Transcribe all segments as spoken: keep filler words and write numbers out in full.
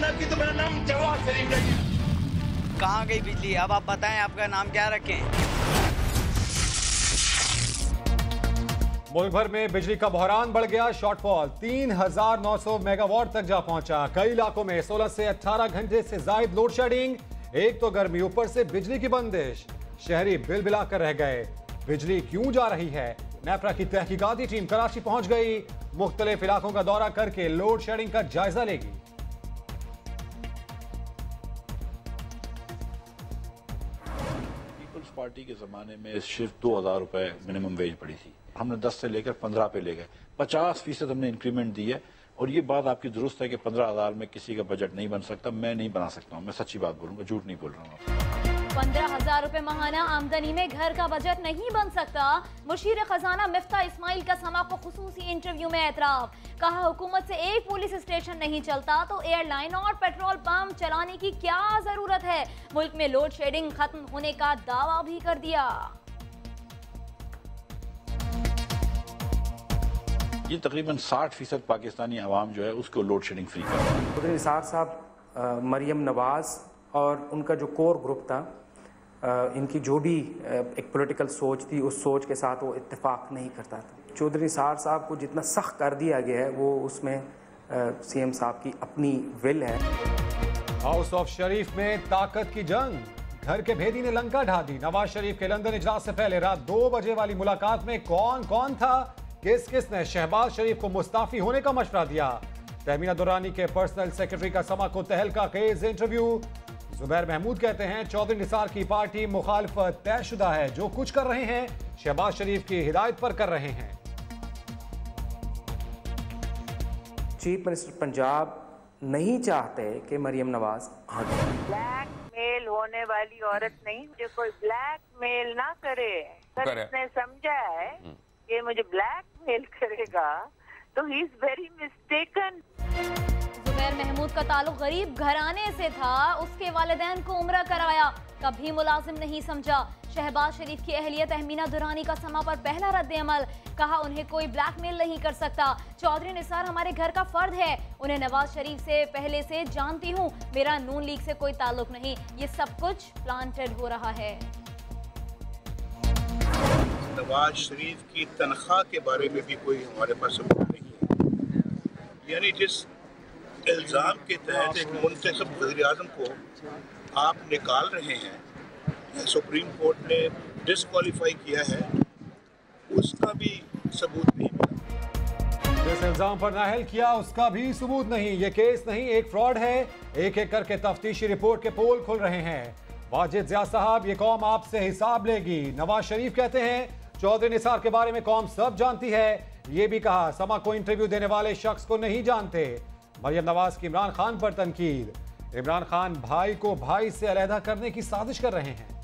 ना की तो मेरा नाम जवाब शरीफ नहीं। कहाँ गई बिजली? अब आप बताएं आपका नाम क्या रखें? मुल्क भर में बिजली का बहरान बढ़ गया। शॉर्टफॉल तीन हजार नौ सौ मेगावाट तक जा पहुंचा। कई इलाकों में सोलह से अठारह घंटे से जायद लोड शेडिंग। एक तो गर्मी, ऊपर से बिजली की बंदिश। शहरी बिल बिला कर रह गए। बिजली क्यों जा रही है? नेपरा की तहकीकाती टीम कराची पहुंच गई। मुख्तलिफ इलाकों का दौरा करके लोड शेडिंग का जायजा लेगी। पीपल्स पार्टी के जमाने में सिर्फ दो हजार रुपए मिनिमम वेज पड़ी थी, हमने दस से लेकर पंद्रह पे ले गए। पचास फीसद हमने इंक्रीमेंट दी है। और ये बात आपकी दुरुस्त है कि पंद्रह हजार में किसी का बजट नहीं बन सकता। मैं नहीं बना सकता हूँ, मैं सच्ची बात बोलूंगा, झूठ नहीं बोल रहा हूँ। पंद्रह हजार रुपए माहाना आमदनी में घर का बजट नहीं बन सकता। मुशीर खजाना मिफ्ता इस्माइल का समा को खुसूसी इंटरव्यू में एतराफ। कहा हुकूमत से एक पुलिस स्टेशन नहीं चलता तो एयरलाइन और पेट्रोल पंप चलाने की क्या जरूरत है। मुल्क में लोड शेडिंग खत्म होने का दावा भी कर दिया। ये तकरीबन साठ फीसद पाकिस्तानी आवाम जो है उसको लोड शेडिंग फ्री कर रहा है। निसार साहब, मरियम नवाज और उनका जो कोर ग्रुप था, इनकी जो भी एक पॉलिटिकल सोच थी उस सोच के साथ वो इत्तेफाक नहीं करता था। चौधरी निसार साहब को जितना सख्त कर दिया गया है वो उसमें सीएम साहब की अपनी विल है। हाउस ऑफ शरीफ में ताकत की जंग। घर के भेदी ने लंका ढा दी। नवाज शरीफ के लंदन इजलास से पहले रात दो बजे वाली मुलाकात में कौन कौन था? किस किस ने शहबाज शरीफ को मुस्ताफी होने का मशवरा दिया? तहमीना दुरानी के पर्सनल सेक्रेटरी का समा को तहलका खेज इंटरव्यू। जुबैर महमूद कहते हैं चौधरी निसार की पार्टी मुखालफत तयशुदा है। जो कुछ कर रहे हैं शहबाज शरीफ की हिदायत पर कर रहे हैं। चीफ मिनिस्टर पंजाब नहीं चाहते कि मरियम नवाज आगे। ब्लैकमेल होने वाली औरत नहीं, जो कोई ब्लैकमेल ना करे। अगर इसने समझा है कि मुझे ब्लैकमेल करेगा तो he is very mistaken. Zubair Mahmood का ताल्लुक गरीब घराने से था। उसके वालिदैन को उम्रा कराया, कभी मुलाजिम नहीं समझा। शहबाज शरीफ की अहलिया तहमीना दुरानी का समा पर पहला रद्द अमल। कहा उन्हें कोई ब्लैकमेल नहीं कर सकता। चौधरी निसार हमारे घर का फर्द है। उन्हें नवाज शरीफ से पहले से जानती हूँ। मेरा नून लीग से कोई ताल्लुक नहीं। ये सब कुछ प्लांटेड हो रहा है। नवाज शरीफ की तनख्वाह के बारे में भी कोई हमारे पास सबूत नहीं है। यानी जिस इल्ज़ाम के तहत एक मुंतखब वज़ीर-ए-आज़म को आप निकाल रहे हैं, या सुप्रीम कोर्ट ने डिस्क्वालीफाई किया है, उसका भी सबूत नहीं मिला। जिस इल्जाम पर नाअहल किया उसका भी सबूत नहीं। ये केस नहीं, एक फ्रॉड है। एक एक करके तफ्तीशी रिपोर्ट के पोल खुल रहे हैं। वाजिद ज़िया साहब, ये कौम आपसे हिसाब लेगी। नवाज शरीफ कहते हैं चौधरी निसार के बारे में कौम सब जानती है। ये भी कहा समा को इंटरव्यू देने वाले शख्स को नहीं जानते। मरियम नवाज की इमरान खान पर तनकीद। इमरान खान भाई को भाई से अलहदा करने की साजिश कर रहे हैं।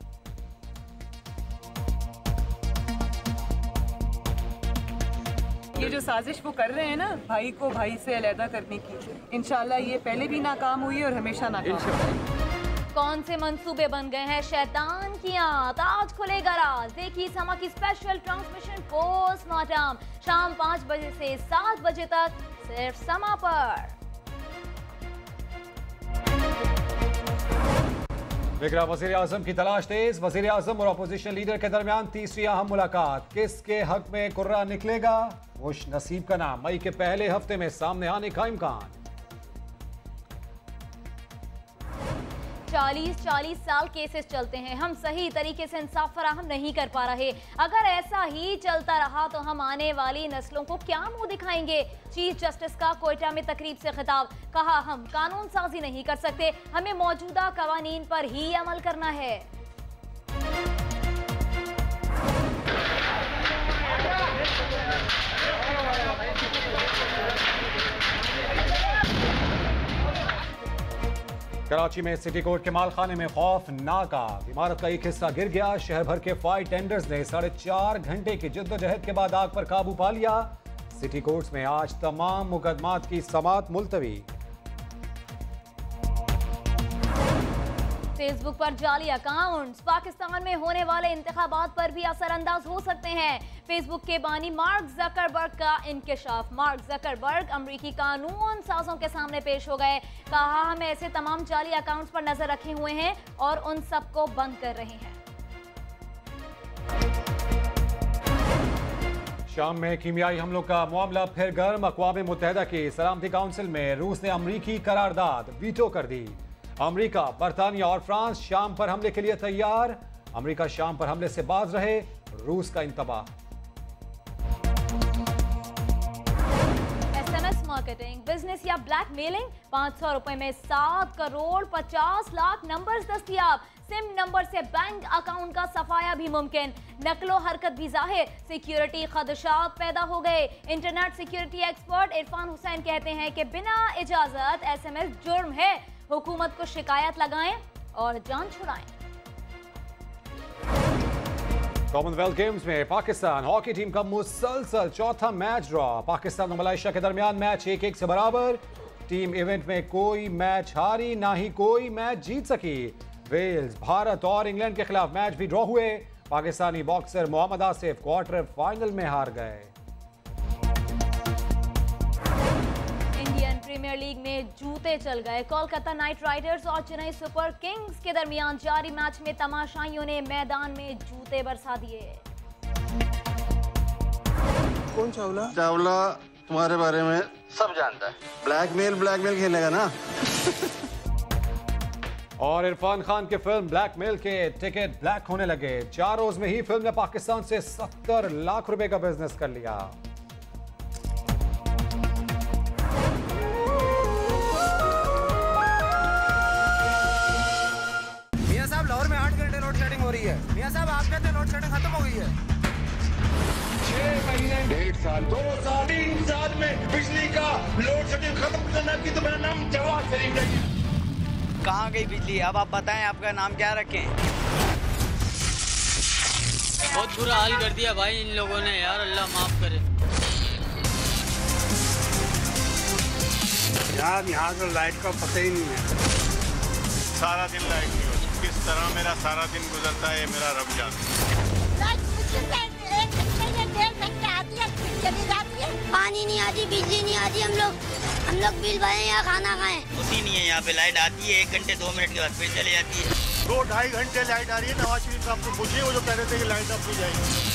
ये जो साजिश वो कर रहे हैं ना भाई को भाई से अलहदा करने की, इंशाल्लाह ये पहले भी नाकाम हुई और हमेशा नाकाम। कौन से मंसूबे बन गए हैं शैतान की आंत? आज खुलेगा राज। देखिए समा की स्पेशल ट्रांसमिशन पोस्टमार्टम शाम पाँच बजे से सात बजे तक सिर्फ समा पर। बिगड़ा वजीर आजम की तलाश तेज। वजीर आजम और अपोजिशन लीडर के दरमियान तीसरी अहम मुलाकात। किसके हक में कुर्रा निकलेगा? खुश नसीब का नाम मई के पहले हफ्ते में सामने आने का इम्कान। चालीस चालीस साल केसेस चलते हैं, हम सही तरीके से इंसाफ फराहम नहीं कर पा रहे। अगर ऐसा ही चलता रहा तो हम आने वाली नस्लों को क्या मुंह दिखाएंगे? चीफ जस्टिस का कोयटा में तकरीब से खिताब। कहा हम कानून साजी नहीं कर सकते, हमें मौजूदा कवानीन पर ही अमल करना है। कराची में सिटी कोर्ट के मालखाने में खौफनाक आग। इमारत का एक हिस्सा गिर गया। शहर भर के फायर टेंडर्स ने साढ़े चार घंटे की जद्दोजहद के बाद आग पर काबू पा लिया। सिटी कोर्ट्स में आज तमाम मुकदमात की समाअत मुलतवी। फेसबुक पर जाली अकाउंट्स पाकिस्तान में होने वाले इंतखाबात पर भी असरअंदाज हो सकते हैं। फेसबुक के बानी मार्क जकरबर्ग का इंकशाफ। मार्क जकरबर्ग अमरीकी कानून साजों के सामने पेश हो गए। कहा, हम ऐसे तमाम जाली अकाउंट्स पर नजर रखे हुए हैं और उन सबको बंद कर रहे हैं। शाम में कीमियाई हमलों का मामला फिर गर्म। अक़वाम मुत्तहिदा की सलामती काउंसिल में रूस ने अमरीकी करारदाद वीटो कर दी। अमरीका, बरतानिया और फ्रांस शाम पर हमले के लिए तैयार। अमरीका शाम पर हमले से बाज रहे, रूस का इंतबाह। एसएमएस मार्केटिंग, बिजनेस या ब्लैकमेलिंग, पाँच सौ रुपए में सात करोड़ पचास लाख नंबर्स दस्तयाब। सिम नंबर से बैंक अकाउंट का सफाया भी मुमकिन। नकलो हरकत भी जाहिर, सिक्योरिटी खदशात पैदा हो गए। Internet security expert Irfan Hussain कहते हैं कि बिना इजाजत एसएमएस जुर्म है। हुकूमत को शिकायत लगाएं और जान छुड़ाएं। कॉमनवेल्थ गेम्स में पाकिस्तान हॉकी टीम का मुसलसल चौथा मैच ड्रॉ। पाकिस्तान और मलेशिया के दरमियान मैच एक एक से बराबर। टीम इवेंट में कोई मैच हारी, ना ही कोई मैच जीत सकी। वेल्स, भारत और इंग्लैंड के खिलाफ मैच भी ड्रॉ हुए। Pakistani boxer Mohammad Asif quarter final में हार गए। इंडियन प्रीमियर लीग में जूते चल गए। कोलकाता नाइट राइडर्स और चेन्नई सुपर किंग्स के दरमियान जारी मैच में तमाशाइयों ने मैदान में जूते बरसा दिए। कौन चावला? चावला तुम्हारे बारे में सब जानता है। ब्लैकमेल ब्लैकमेल खेलेगा ना। और इरफान खान के फिल्म ब्लैकमेल के टिकट ब्लैक होने लगे। चार रोज में ही फिल्म ने पाकिस्तान से सत्तर लाख रुपए का बिजनेस कर लिया। मियां साहब, लाहौर में आठ घंटे लोड शेडिंग हो रही है। मियां साहब, आप कहते हैं लोड शेडिंग खत्म हो गई है। छह महीने, डेढ़ साल, दो साल, तीन साल में बिजली का लोड शेडिंग खत्म करना की तो मेरा नाम जवाब शरीफ नहीं। कहाँ गई बिजली? अब आप बताएं, आपका नाम क्या रखें? बहुत बुरा हाल कर दिया भाई इन लोगों ने यार, अल्लाह माफ करे। यार यहाँ तो लाइट का पता ही नहीं है। सारा दिन लाइट नहीं होती। किस तरह मेरा सारा दिन गुजरता है ये मेरा रब जानता है। पानी नहीं आती, बिजली नहीं आती। हम लोग हम लोग बिल भरे या खाना खाएं। होती नहीं है यहाँ पे। लाइट आती है एक घंटे दो मिनट के बाद फिर चली जाती है। दो ढाई घंटे लाइट आ रही है। नवाज शरीफ साहब तो मुझे वो जो कह रहे थे कि लाइट अब नहीं जाएगी।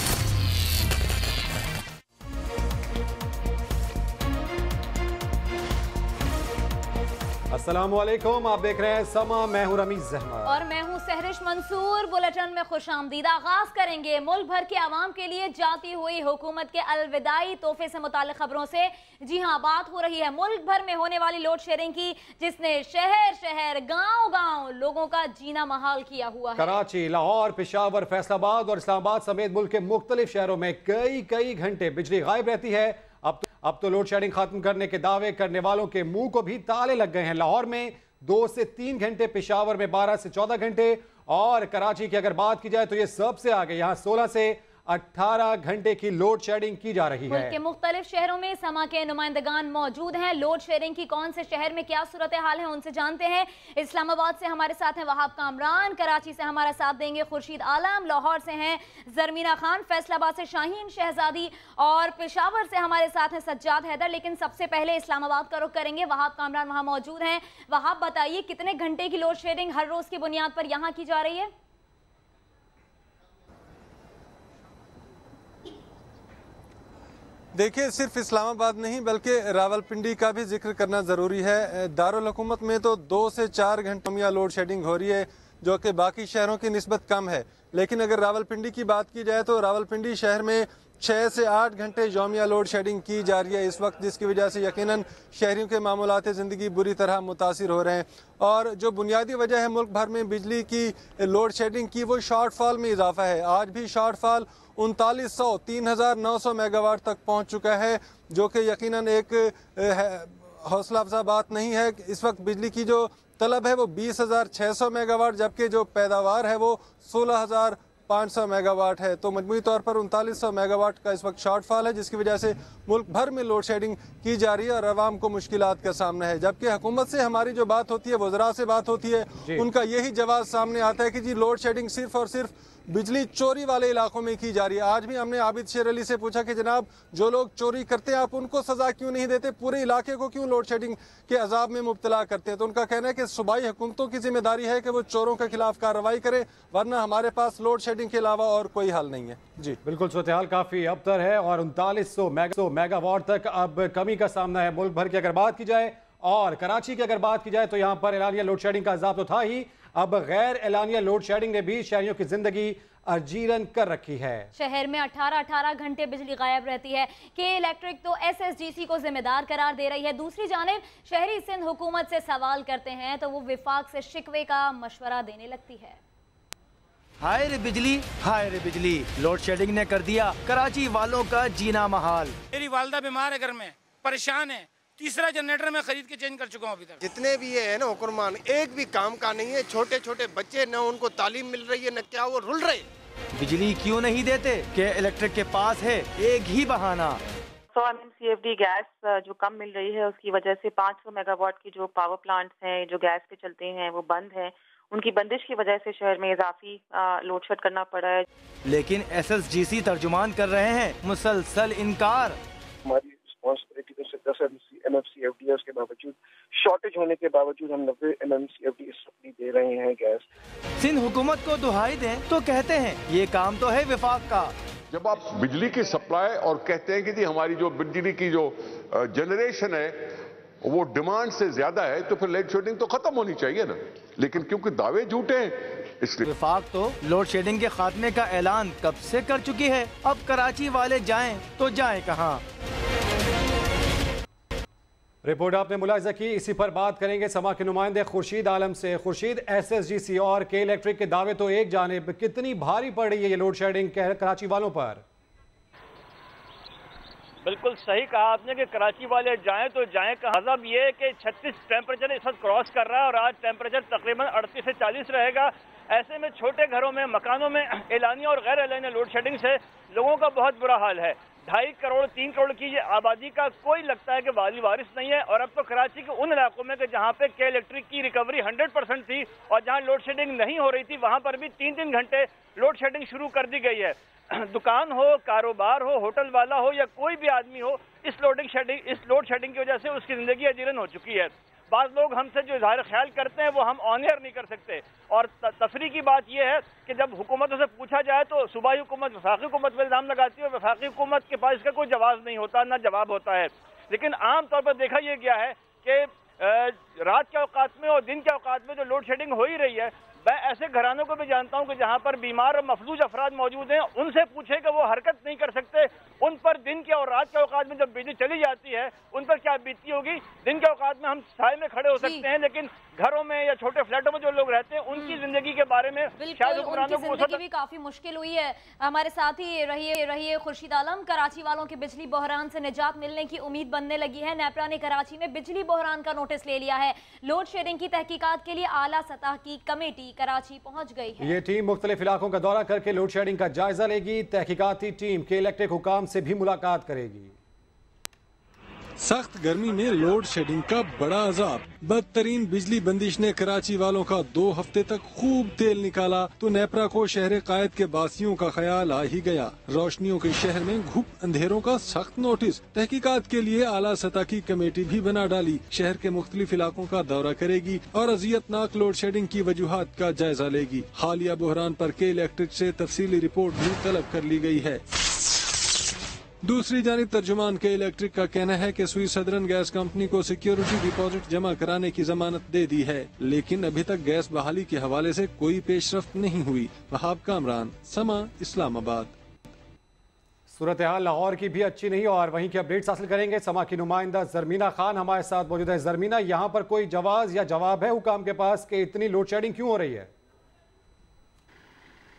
अस्सलामुअलैकुम, आप देख रहे हैं समा। मैं हूं रमीज अहमद और मैं हूं सहरिश मंसूर। बुलेटिन में खुशामदीद। आगाज करेंगे मुल्क भर के आवाम के लिए जाती हुई हुकूमत के अलविदाई तोहफे से मुताल्लिक खबरों से। जी हां, बात हो रही है मुल्क भर में होने वाली लोड शेडिंग की, जिसने शहर शहर गांव गांव लोगों का जीना महाल किया हुआ है। कराची, लाहौर, पेशावर, फैसलाबाद और इस्लामाबाद समेत मुल्क के मुख्तलिफ शहरों में कई कई घंटे बिजली गायब रहती है। अब तो, अब तो लोड शेडिंग खत्म करने के दावे करने वालों के मुंह को भी ताले लग गए हैं। लाहौर में दो से तीन घंटे, पेशावर में बारह से चौदह घंटे और कराची की अगर बात की जाए तो ये सबसे आगे, यहाँ सोलह से अठारह घंटे की लोड शेडिंग की जा रही है। मुल्क के मुख्तलिफ शहरों में समा के नुमाइंदगान मौजूद हैं। लोड शेडिंग की कौन से शहर में क्या सूरत हाल है उनसे जानते हैं। इस्लामाबाद से हमारे साथ हैं वहाब कामरान, कराची से हमारा साथ देंगे खुर्शीद आलम, लाहौर से हैं जरमीना खान, फैसलाबाद से शाहीन शहजादी और पेशावर से हमारे साथ हैं सज्जाद हैदर। लेकिन सबसे पहले इस्लामाबाद का रुख करेंगे। वहाब कामरान वहाँ मौजूद हैं। वहाब, बताइए कितने घंटे की लोड शेडिंग हर रोज की बुनियाद पर यहाँ की जा रही है? देखिए, सिर्फ इस्लामाबाद नहीं बल्कि रावलपिंडी का भी जिक्र करना ज़रूरी है। दारुल हुकूमत में तो दो से चार घंटों में लोड शेडिंग हो रही है, जो कि बाकी शहरों की निस्बत कम है। लेकिन अगर रावलपिंडी की बात की जाए तो रावलपिंडी शहर में छः से आठ घंटे यौमिया लोड शेडिंग की जा रही है इस वक्त, जिसकी वजह से यकीनन शहरियों के मामूलात ज़िंदगी बुरी तरह मुतासिर हो रहे हैं। और जो बुनियादी वजह है मुल्क भर में बिजली की लोड शेडिंग की, वो शॉर्टफॉल में इजाफा है। आज भी शॉर्टफॉल उनतालीस सौ तीन हज़ार नौ सौ मेगावाट तक पहुँच चुका है, जो कि यकीनन एक हौसला अफजा बात नहीं है। इस वक्त बिजली की जो तलब है वो बीस हज़ार छः सौ मेगावाट, जबकि जो पैदावार है वो सोलह हज़ार पाँच सौ मेगावाट है। तो मजमूई तौर पर उनतालीस सौ मेगावाट का इस वक्त शॉर्टफॉल है, जिसकी वजह से मुल्क भर में लोड शेडिंग की जा रही है और आवाम को मुश्किलात का सामना है। जबकि हुकूमत से हमारी जो बात होती है, वज़रा से बात होती है, उनका यही जवाब सामने आता है कि जी लोड शेडिंग सिर्फ और सिर्फ बिजली चोरी वाले इलाकों में की जा रही है। आज भी हमने आबिद शेर अली से पूछा कि जनाब जो लोग चोरी करते हैं आप उनको सजा क्यों नहीं देते, पूरे इलाके को क्यों लोड शेडिंग के अजाब में मुब्तला करते हैं। तो उनका कहना है कि सूबाई हुकूमतों की जिम्मेदारी है कि वो चोरों के खिलाफ कार्रवाई करें, वरना हमारे पास लोड शेडिंग के अलावा और कोई हल नहीं है। जी बिल्कुल, सूरत हाल काफी अबतर है और उनतालीस सौ मेगावाट तक अब कमी का सामना है मुल्क भर की अगर बात की जाए। और कराची की अगर बात की जाए तो यहाँ पर एलानिया लोड शेडिंग का अजाब तो था ही, अब गैर एलानिया लोड शेडिंग ने भी शहरियों की जिंदगी अजीरन कर रखी है। शहर में अठारह अठारह घंटे बिजली गायब रहती है। के इलेक्ट्रिक तो एस एस डी सी को जिम्मेदार करार दे रही है। दूसरी जानिब शहरी सिंध हुकूमत से सवाल करते हैं तो वो विफाक से शिकवे का मशवरा देने लगती है। हाय रे बिजली, हाय रे बिजली, लोड शेडिंग ने कर दिया कराची वालों का जीना महाल। मेरी वालदा बीमार है, घर में परेशान है, तीसरा जनरेटर में खरीद के चेंज कर चुका हूँ अभी तक। जितने भी है ना हुक्मरान, एक भी काम का नहीं है। छोटे छोटे बच्चे न उनको तालीम मिल रही है न क्या वो रुल रहे। बिजली क्यों नहीं देते? के इलेक्ट्रिक के पास है एक ही बहाना। सौ M M C F D gas जो कम मिल रही है उसकी वजह से पाँच सौ मेगावाट की जो पावर प्लांट्स हैं जो गैस पे चलते हैं वो बंद हैं। उनकी बंदिश की वजह से शहर में इजाफी लोड शेड करना पड़ा है। लेकिन एस एस जी सी तर्जुमान कर रहे हैं मुसलसल इनकार। हमारी रिस्पॉन्सिबिलिटी तो सिर्फ दस M M C F D है, उसके बावजूद शॉर्टेज होने के बावजूद हम नब्बे M M C F D supply दे रहे हैं गैस। सिंध हुकूमत को दुहाई दें तो कहते हैं ये काम तो है विफाक का। जब आप बिजली की सप्लाई और कहते हैं कि जी हमारी जो बिजली की जो जनरेशन है वो डिमांड से ज्यादा है तो फिर लोड शेडिंग तो खत्म होनी चाहिए ना, लेकिन क्योंकि दावे झूठे हैं इसलिए। विफाक तो लोड शेडिंग के खात्मे का ऐलान कब से कर चुकी है, अब कराची वाले जाएं तो जाएं कहां। रिपोर्ट आपने मुलाहिजा की, इसी पर बात करेंगे समा के नुमाइंदे खुर्शीद आलम से। Khurshid, S S G C और के इलेक्ट्रिक के दावे तो एक जानिब, कितनी भारी पड़ रही है ये लोड शेडिंग कराची वालों पर? बिल्कुल सही कहा आपने कि कराची वाले जाएं तो जाएं का मतलब ये है कि छत्तीस टेम्परेचर इस वक्त क्रॉस कर रहा है और आज टेम्परेचर तकरीबन अड़तीस से चालीस रहेगा। ऐसे में छोटे घरों में, मकानों में एलानिया और गैर एलानिया लोड शेडिंग से लोगों का बहुत बुरा हाल है। ढाई करोड़ तीन करोड़ की ये आबादी का कोई लगता है कि वाली वारिस नहीं है। और अब तो कराची के उन इलाकों में कि जहाँ पे के इलेक्ट्रिक की रिकवरी हंड्रेड परसेंट थी और जहाँ लोड शेडिंग नहीं हो रही थी वहाँ पर भी तीन तीन घंटे लोड शेडिंग शुरू कर दी गई है। दुकान हो, कारोबार हो, होटल वाला हो या कोई भी आदमी हो, इस लोडिंग शेडिंग इस लोड शेडिंग की वजह से उसकी जिंदगी अजीरन हो चुकी है। बाज़ लोग हमसे जो इज़हार ख्याल करते हैं वो हम ऑन एयर नहीं कर सकते। और तफरी की बात यह है कि जब हुकूमतों से पूछा जाए तो सूबाई हुकूमत वफाकी हुकूमत पर इल्ज़ाम लगाती है और वफाकी हुकूमत के पास इसका कोई जवाब नहीं होता, ना जवाब होता है। लेकिन आम तौर पर देखा यह गया है कि रात के औकात में और दिन के औकात में जो लोड शेडिंग हो ही रही है, मैं ऐसे घरानों को भी जानता हूं कि जहां पर बीमार और मफलूज अफराद मौजूद हैं, उनसे पूछे कि वो हरकत नहीं कर सकते, उन पर दिन के और रात के औकात में जब बिजली चली जाती है उन पर क्या बीतती होगी। दिन के औकात में हम साए में खड़े हो सकते हैं, लेकिन घरों में या छोटे फ्लैटों में जो लोग रहते हैं उनकी जिंदगी के बारे में शायद उनकी जिंदगी भी काफी मुश्किल हुई है। हमारे साथ ही रहिए रहिए खुर्शीद आलम। कराची वालों के बिजली बहरान से निजात मिलने की उम्मीद बनने लगी है। नेपरा ने कराची में बिजली बहरान का नोटिस ले लिया है। लोड शेडिंग की तहकीकात के लिए आला सतह की कमेटी कराची पहुंच गई है। ये टीम मुख्तलिफ इलाकों का दौरा करके लोड शेडिंग का जायजा लेगी। तहकीकाती टीम के इलेक्ट्रिक हुकाम से भी मुलाकात करेगी। सख्त गर्मी में लोड शेडिंग का बड़ा अजाब। बदतरीन बिजली बंदिश ने कराची वालों का दो हफ्ते तक खूब तेल निकाला तो नेपरा को शहर कायद के बासियों का ख्याल आ ही गया। रोशनियों के शहर में घुप अंधेरों का सख्त नोटिस। तहकीकात के लिए आला सतह की कमेटी भी बना डाली। शहर के मुख्तलिफ इलाकों का दौरा करेगी और अजियतनाक लोड शेडिंग की वजूहात का जायजा लेगी। हालिया बहरान पर के इलेक्ट्रिक से तफसीली रिपोर्ट भी तलब कर ली गई है। दूसरी जानिब तर्जुमान के इलेक्ट्रिक का कहना है कि सुई सदरन गैस कंपनी को सिक्योरिटी डिपॉजिट जमा कराने की जमानत दे दी है, लेकिन अभी तक गैस बहाली के हवाले से कोई पेशरफ्त नहीं हुई। वहाब कामरान, समा, इस्लामाबाद। सूरत हाल लाहौर की भी अच्छी नहीं और वहीं की अपडेट्स हासिल करेंगे। समा की नुमाइंदा जरमीना खान हमारे साथ मौजूद है। जरमीना, यहाँ पर कोई जवाब या जवाब है हुकाम के पास कि इतनी लोड शेडिंग क्यों हो रही है?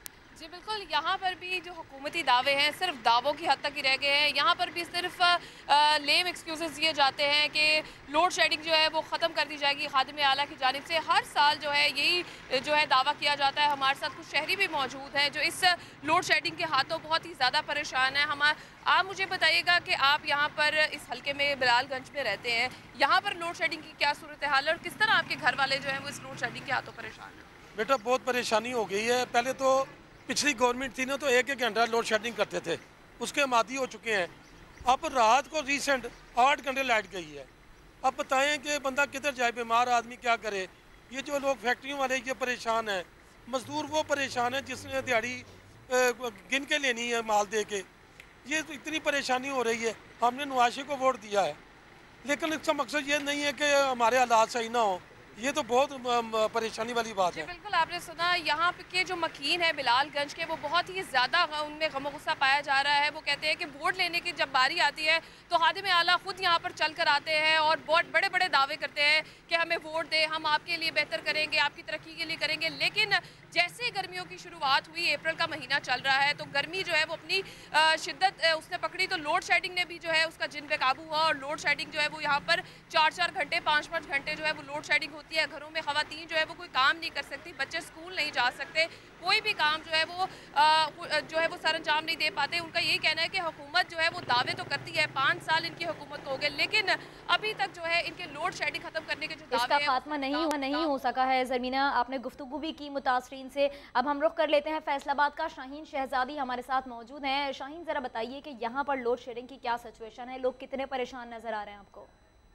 जी बिल्कुल, यहाँ पर भी जो हुकूमती दावे हैं सिर्फ दावों की हद तक ही रह गए हैं। यहाँ पर भी सिर्फ लेम एक्सक्यूजेस दिए जाते हैं कि लोड शेडिंग जो है वो ख़त्म कर दी जाएगी खादिम आला की जानिब से। हर साल जो है यही जो है दावा किया जाता है। हमारे साथ कुछ शहरी भी मौजूद हैं जो इस लोड शेडिंग के हाथों बहुत ही ज़्यादा परेशान हैं। हम आप मुझे बताइएगा कि आप यहाँ पर इस हल्के में बिलालगंज में रहते हैं, यहाँ पर लोड शेडिंग की क्या सूरत हाल है और किस तरह आपके घर वाले जो हैं वो इस लोड शेडिंग के हाथों परेशान हैं? बेटा बहुत परेशानी हो गई है। पहले तो पिछली गवर्नमेंट थी ना तो एक एक घंटा लोड शेडिंग करते थे, उसके हम आदी हो चुके हैं। अब रात को रिसेंट आठ घंटे लाइट गई है। अब बताएं कि बंदा किधर जाए, बीमार आदमी क्या करे। ये जो लोग फैक्ट्रियों वाले ये परेशान है, मजदूर वो परेशान है जिसने दिहाड़ी गिन के लेनी है माल दे के। ये तो इतनी परेशानी हो रही है। हमने नवाशी को वोट दिया है लेकिन इसका मकसद ये नहीं है कि हमारे हालात सही ना हो। ये तो बहुत परेशानी वाली बात है। बिल्कुल आपने सुना, यहाँ के जो मकीन है बिलालगंज के वो बहुत ही ज़्यादा उनमें गम गुस्सा पाया जा रहा है। वो कहते हैं कि वोट लेने की जब बारी आती है तो खादिम आला खुद यहाँ पर चल कर आते हैं और बहुत बड़े बड़े दावे करते हैं कि हमें वोट दें, हम आपके लिए बेहतर करेंगे, आपकी तरक्की के लिए करेंगे। लेकिन जैसे ही गर्मियों की शुरुआत हुई, अप्रैल का महीना चल रहा है, तो गर्मी जो है वो अपनी शिद्दत उसने पकड़ी तो लोड शेडिंग ने भी जो है उसका जिन पे काबू हुआ। और लोड शेडिंग जो है वो यहाँ पर चार चार घंटे पाँच पाँच घंटे जो है वो लोड शेडिंग होती है। घरों में खवातीन जो है वो कोई काम नहीं कर सकती, बच्चे स्कूल नहीं जा सकते, कोई भी काम जो है वो आ, जो है वो सर अंजाम नहीं दे पाते। उनका यही कहना है कि हुकूमत जो है वो दावे तो करती है, पाँच साल इनकी हुकूमत को हो गए लेकिन अभी तक जो है इनके लोड शेडिंग खत्म करने के जो दावे इसका खात्मा नहीं हुआ नहीं हो सका है। ज़मीना, आपने गुफ्तगू भी की मुतासरीन से। अब हम रुख कर लेते हैं फैसलाबाद का। शाहीन शहजादी हमारे साथ मौजूद हैं। शाहीन, ज़रा बताइए कि यहाँ पर लोड शेडिंग की क्या सिचुएशन है, लोग कितने परेशान नज़र आ रहे हैं आपको?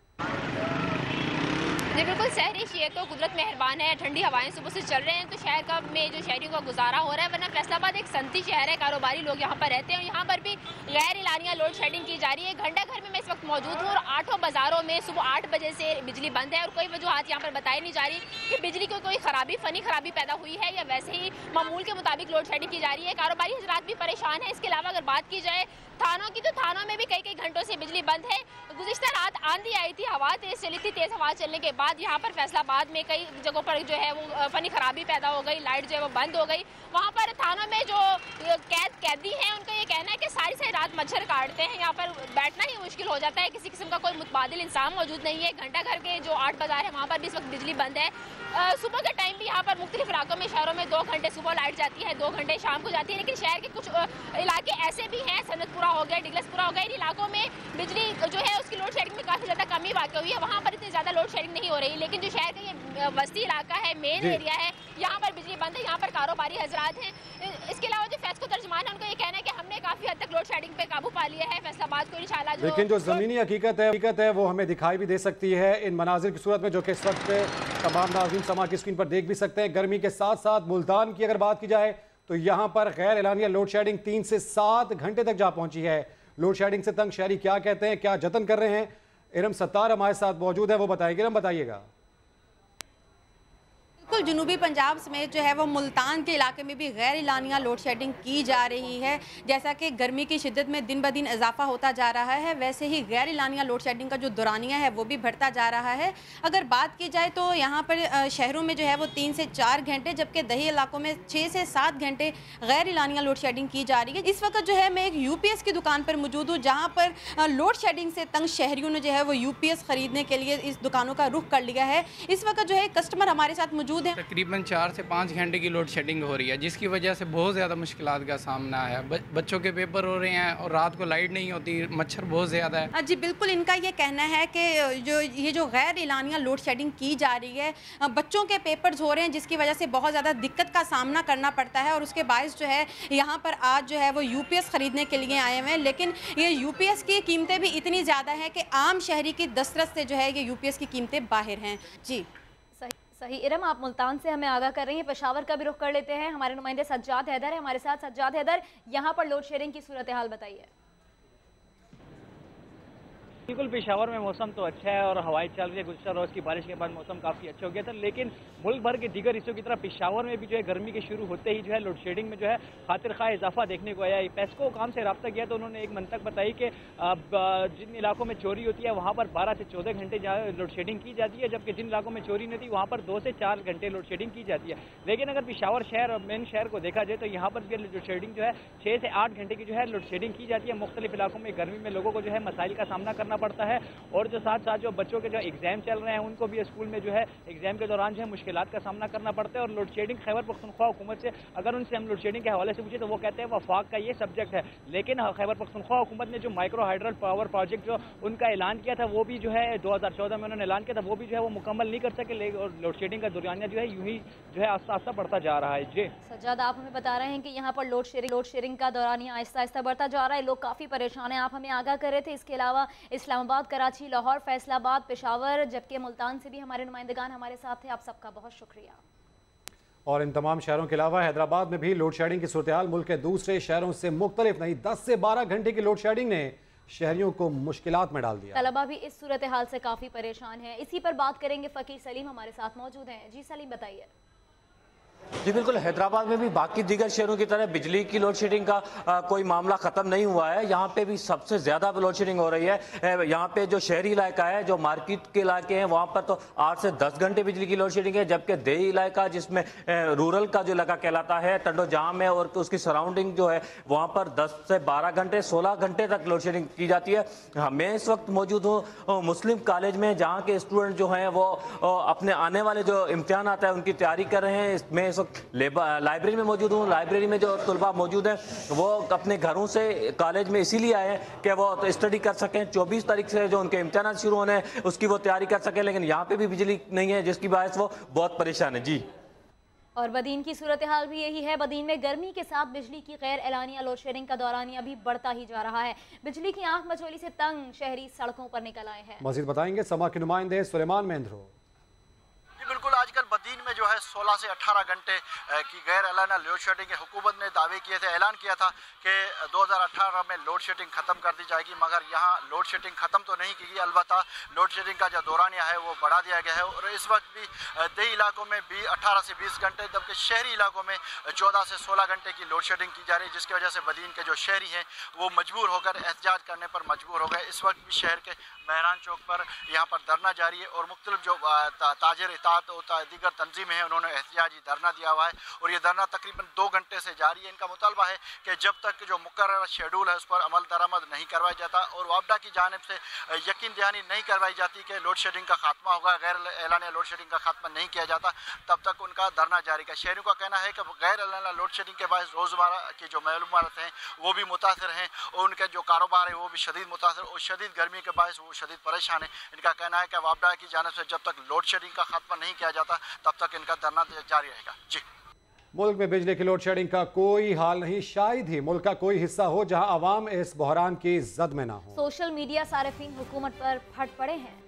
जी बिल्कुल, शहरी शेर तो कुदरत मेहरबान है, ठंडी हवाएं सुबह से चल रहे हैं तो शहर का में जो शहरियों का गुजारा हो रहा है। वरना फैसलाबाद एक सनती शहर है, कारोबारी लोग यहाँ पर रहते हैं और यहाँ पर भी गैर इलानिया लोड शेडिंग की जा रही है। घंटा घर में मैं इस वक्त मौजूद हूँ और आठों बाजारों में सुबह आठ बजे से बिजली बंद है और कोई वजूहत यहाँ पर बताई नहीं जा रही कि बिजली को कोई खराबी फनी खराबी पैदा हुई है या वैसे ही मामूल के मुताबिक लोड शेडिंग की जा रही है। कारोबारी हजरात भी परेशान है। इसके अलावा अगर बात की जाए थानों की तो थानों में भी कई कई घंटों से बिजली बंद है। गुज़िश्ता रात आंधी आई थी, हवा तेज चली थी, तेज हवा चलने के बाद यहाँ पर फैसलाबाद में कई जगहों पर जो है वो फनी खराबी पैदा हो गई, लाइट जो है वो बंद हो गई। वहाँ पर थानों में जो कैद कैदी हैं उनका ये कहना है कि सारी सारी रात मच्छर काटते हैं, यहाँ पर बैठना ही मुश्किल हो जाता है, किसी किस्म का कोई मुतबादिल इंसान मौजूद नहीं है। घंटा घर के जो आठ बाजार है वहाँ पर भी इस वक्त बिजली बंद है। सुबह के टाइम भी यहाँ पर मुख्तलिफ इलाकों में शहरों में दो घंटे सुबह लाइट जाती है, दो घंटे शाम को जाती है। लेकिन शहर के कुछ इलाके ऐसे भी हैं, सनतपुरा हो गया, डिगलसपुरा हो गया, इन इलाकों में बिजली जो है उसकी लोड शेडिंग में काफ़ी ज़्यादा कमी वाक़ई हुई है। वहाँ पर इतनी ज़्यादा लोड शेडिंग नहीं हो रही। लेकिन जो शहर का ये वस्ती इलाका है, मेन एरिया है, यहाँ पर बिजली बंद है, यहाँ पर कारोबारी हजरात हैं। इसके अलावा जो फैसको तर्जमान है उनका ये कहना है कि हमने काफ़ी हद तक लोड शेडिंग पे काबू पा लिया है। फैसलाबाद को इंशाल्लाह जो लेकिन जो ज़मीनी हकीकत है हकीकत है वो हमें दिखाई भी दे सकती है इन मनाजिर की सूरत में, जो कि इस वक्त तमाम नाज़रीन समा की स्क्रीन पर देख भी सकते हैं। गर्मी के साथ साथ मुल्तान की अगर बात की जाए तो यहाँ पर गैर एलानिया लोड शेडिंग तीन से सात घंटे तक जा पहुंची है। लोड शेडिंग से तंग शहरी क्या कहते हैं, क्या जतन कर रहे हैं, इरम सत्तार हमारे साथ मौजूद है, वो बताएंगे। इरम बताइएगा। बिल्कुल, जनूबी पंजाब समेत जो है वो मुल्तान के इलाके में भी गैर इलानिया लोड शेडिंग की जा रही है। जैसा कि गर्मी की शिद्दत में दिन ब दिन इजाफा होता जा रहा है, वैसे ही गैर इलानिया लोड शेडिंग का जो दौरानिया है वो भी बढ़ता जा रहा है। अगर बात की जाए तो यहाँ पर शहरों में जो है वो तीन से चार घंटे, जबकि दही इलाकों में छः से सात घंटे गैर इलानिया लोड शेडिंग की जा रही है। इस वक्त जो है मैं एक यू पी एस की दुकान पर मौजूद हूँ, जहाँ पर लोड शेडिंग से तंग शहरियों ने जो है वो यू पी एस ख़रीदने के लिए इस दुकानों का रुख कर लिया है। इस वक्त जो है कस्टमर हमारे साथ मौजूद है। तकरीबन चार से पाँच घंटे की लोड शेडिंग हो रही है, जिसकी वजह से बहुत ज़्यादा मुश्किलात का सामना है। बच्चों के पेपर हो रहे हैं और रात को लाइट नहीं होती, मच्छर बहुत ज़्यादा है। जी बिल्कुल, इनका ये कहना है कि जो ये जो गैर इलानिया लोड शेडिंग की जा रही है, बच्चों के पेपर्स हो रहे हैं जिसकी वजह से बहुत ज़्यादा दिक्कत का सामना करना पड़ता है और उसके बायस जो है यहाँ पर आज जो है वो यू पी एस ख़रीदने के लिए आए हुए हैं। लेकिन ये यू पी एस की कीमतें भी इतनी ज़्यादा हैं कि आम शहरी की दस्तरस से जो है ये यू पी एस की कीमतें बाहर हैं। जी सही। इरम, आप मुल्तान से हमें आगाह कर रही हैं, पेशावर का भी रुख कर लेते हैं। हमारे नुमाइंदे सज्जाद हैदर है हमारे साथ। सज्जाद हैदर, यहाँ पर लोड शेडिंग की सूरत हाल बताइए। बिल्कुल पेशावर में मौसम तो अच्छा है और हवाएं चल रही है। गुज़श्ता रोज़ की बारिश के बाद मौसम काफ़ी अच्छा हो गया था, लेकिन मुल्क भर के दीगर हिस्सों की तरह पेशावर में भी जो है गर्मी के शुरू होते ही जो है लोड शेडिंग में जो है खातिर खा इजाफा देखने को आया। पेस्को काम से रब्ता किया तो उन्होंने एक मंतक बताई कि जिन इलाकों में चोरी होती है वहाँ पर बारह से चौदह घंटे लोड शेडिंग की जाती है, जबकि जिन इलाकों में चोरी नहीं होती वहाँ पर दो से चार घंटे लोड शेडिंग की जाती है। लेकिन अगर पेशावर शहर और मेन शहर को देखा जाए तो यहाँ पर भी लोड शेडिंग जो है छः से आठ घंटे की जो है लोड शेडिंग की जाती है। मुख्तलिफ इलाकों में गर्मी में लोगों को जो है मसाइल का सामना करना पड़ता है, और जो साथ साथ जो बच्चों के जो एग्जाम चल रहे हैं उनको भी स्कूल में जो है एग्जाम के दौरान जो है मुश्किलात का सामना करना पड़ता है। और लोड शेडिंग खैबर पख्तूनख्वा हुकूमत से अगर उनसे हम लोड शेडिंग के हवाले से पूछे तो वो कहते हैं वफाक का ये सब्जेक्ट है, लेकिन खैबर पख्तूनख्वा हुकूमत ने जो माइक्रो हाइड्रल पावर प्रोजेक्ट जो उनका ऐलान किया था वो भी जो है दो हज़ार चौदह में उन्होंने ऐलान किया था, वो भी जो है वो मुकम्मल नहीं कर सके, और लोड शेडिंग का दुरानिया जो है यूं ही जो है आस्ता आस्ता बढ़ता जा रहा है। जी सज्जाद, आप हमें बता रहे हैं कि यहाँ पर लोड शेडिंग लोड शेडिंग का दौरानिया आहिस्ता आहिस्ता बढ़ता जा रहा है, लोग काफ़ी परेशान हैं, आप हमें आगाह कर रहे थे। इसके अलावा इस्लामाबाद, कराची, लाहौर, फैसलाबाद, पेशावर जबकि मुल्तान से भी हमारे नुमाइंदगान हमारे साथ थे, आप सबका बहुत शुक्रिया। और इन तमाम शहरों के अलावा हैदराबाद में भी लोड शेडिंग की सूरत हाल मुल्क के दूसरे शहरों से मुख्तलिफ नहीं, दस से बारह घंटे की लोड शेडिंग ने शहरियों को मुश्किलात में डाल दिया। तलबा भी इस सूरत हाल से काफ़ी परेशान है। इसी पर बात करेंगे, फ़कीर सलीम हमारे साथ मौजूद हैं। जी सलीम, बताइए। जी बिल्कुल, हैदराबाद में भी बाकी दीगर शहरों की तरह बिजली की लोड शेडिंग का आ, कोई मामला ख़त्म नहीं हुआ है। यहाँ पे भी सबसे ज़्यादा लोड शेडिंग हो रही है। यहाँ पे जो शहरी इलाका है, जो मार्केट के इलाके हैं, वहाँ पर तो आठ से दस घंटे बिजली की लोड शेडिंग है, जबकि देही इलाका जिसमें रूरल का जो इलाका कहलाता है, टंडो जाम है और उसकी सराउंडिंग जो है वहाँ पर दस से बारह घंटे सोलह घंटे तक लोड शेडिंग की जाती है। हाँ, मैं इस वक्त मौजूद हूँ मुस्लिम कॉलेज में, जहाँ के स्टूडेंट जो हैं वो अपने आने वाले जो इम्तिहान आता है उनकी तैयारी कर रहे हैं। मैं इस वक्त लाइब्रेरी में मौजूद हूँ। लाइब्रेरी में जो तलबा मौजूद हैं वो अपने घरों से कॉलेज में इसीलिए आए हैं कि वो तो स्टडी कर सकें। चौबीस तारीख से जो उनके इम्तिहान शुरू होने हैं उसकी वो तैयारी कर सकें, लेकिन यहाँ पे भी बिजली नहीं है, जिसकी वजह से वो बहुत परेशान है। जी, और बदीन की सूरत हाल भी यही है। बदीन में गर्मी के साथ बिजली की गैर एलानिया लोड शेडिंग का दौरानिया भी बढ़ता ही जा रहा है। बिजली की आंख मचोली से तंग शहरी सड़कों पर निकल आए हैं। मजीद बताएंगे समा के नुमाइंदे सुलेमान मेंद्रो। बिल्कुल, आजकल बदीन में जो है सोलह से अठारह घंटे की गैर एलाना लोड शेडिंग है। हुकूमत ने दावे किए थे, ऐलान किया था कि दो हज़ार अठारह में लोड शेडिंग ख़त्म कर दी जाएगी, मगर यहाँ लोड शेडिंग ख़त्म तो नहीं की गई, अलबत्ता लोड शेडिंग का जो दौरानिया है वो बढ़ा दिया गया है। और इस वक्त भी देही इलाकों में भी अठारह से बीस घंटे, जबकि शहरी इलाकों में चौदह से सोलह घंटे की लोड शेडिंग की जा रही है, जिसकी वजह से बदीन के जो शहरी हैं वो मजबूर होकर एहतजाज करने पर मजबूर हो गए। इस वक्त भी शहर के महरान चौक पर यहाँ पर धरना जारी है, और मुख्तलिफ जो ताजर इतात और दीगर तंजीमें हैं उन्होंने एहतजाजी धरना दिया हुआ है, और ये धरना तकरीबन दो घंटे से जारी है। इनका मुतालबा है कि जब तक जो मुकर्रर शेड्यूल है उस पर अमल दरामद नहीं करवाया जाता और वापडा की जानिब से यकीन दहानी नहीं करवाई जाती कि लोड शेडिंग का खात्मा होगा, गैर एलानिया लोड शेडिंग का खात्मा नहीं किया जाता, तब तक उनका धरना जारी है। शहरियों का कहना है कि गैर एलानिया लोड शेडिंग के बायस रोज़मर्रा की जो मालूमात हैं वो भी मुतासर हैं, और उनके जो कारोबार है वो भी शदीद मुतासर, और शदीद गर्मी के बायस वो शदीद परेशान है। इनका कहना है कि वापडा की जानिब से जब तक लोड शेडिंग का खात्मा नहीं किया जाता तब तक इनका धरना जारी रहेगा। जी, मुल्क में बिजली की लोड शेडिंग का कोई हाल नहीं, शायद ही मुल्क का कोई हिस्सा हो जहां आवाम इस बहरान की जद में ना हो। सोशल मीडिया सारिफीन हुकूमत पर फट पड़े हैं।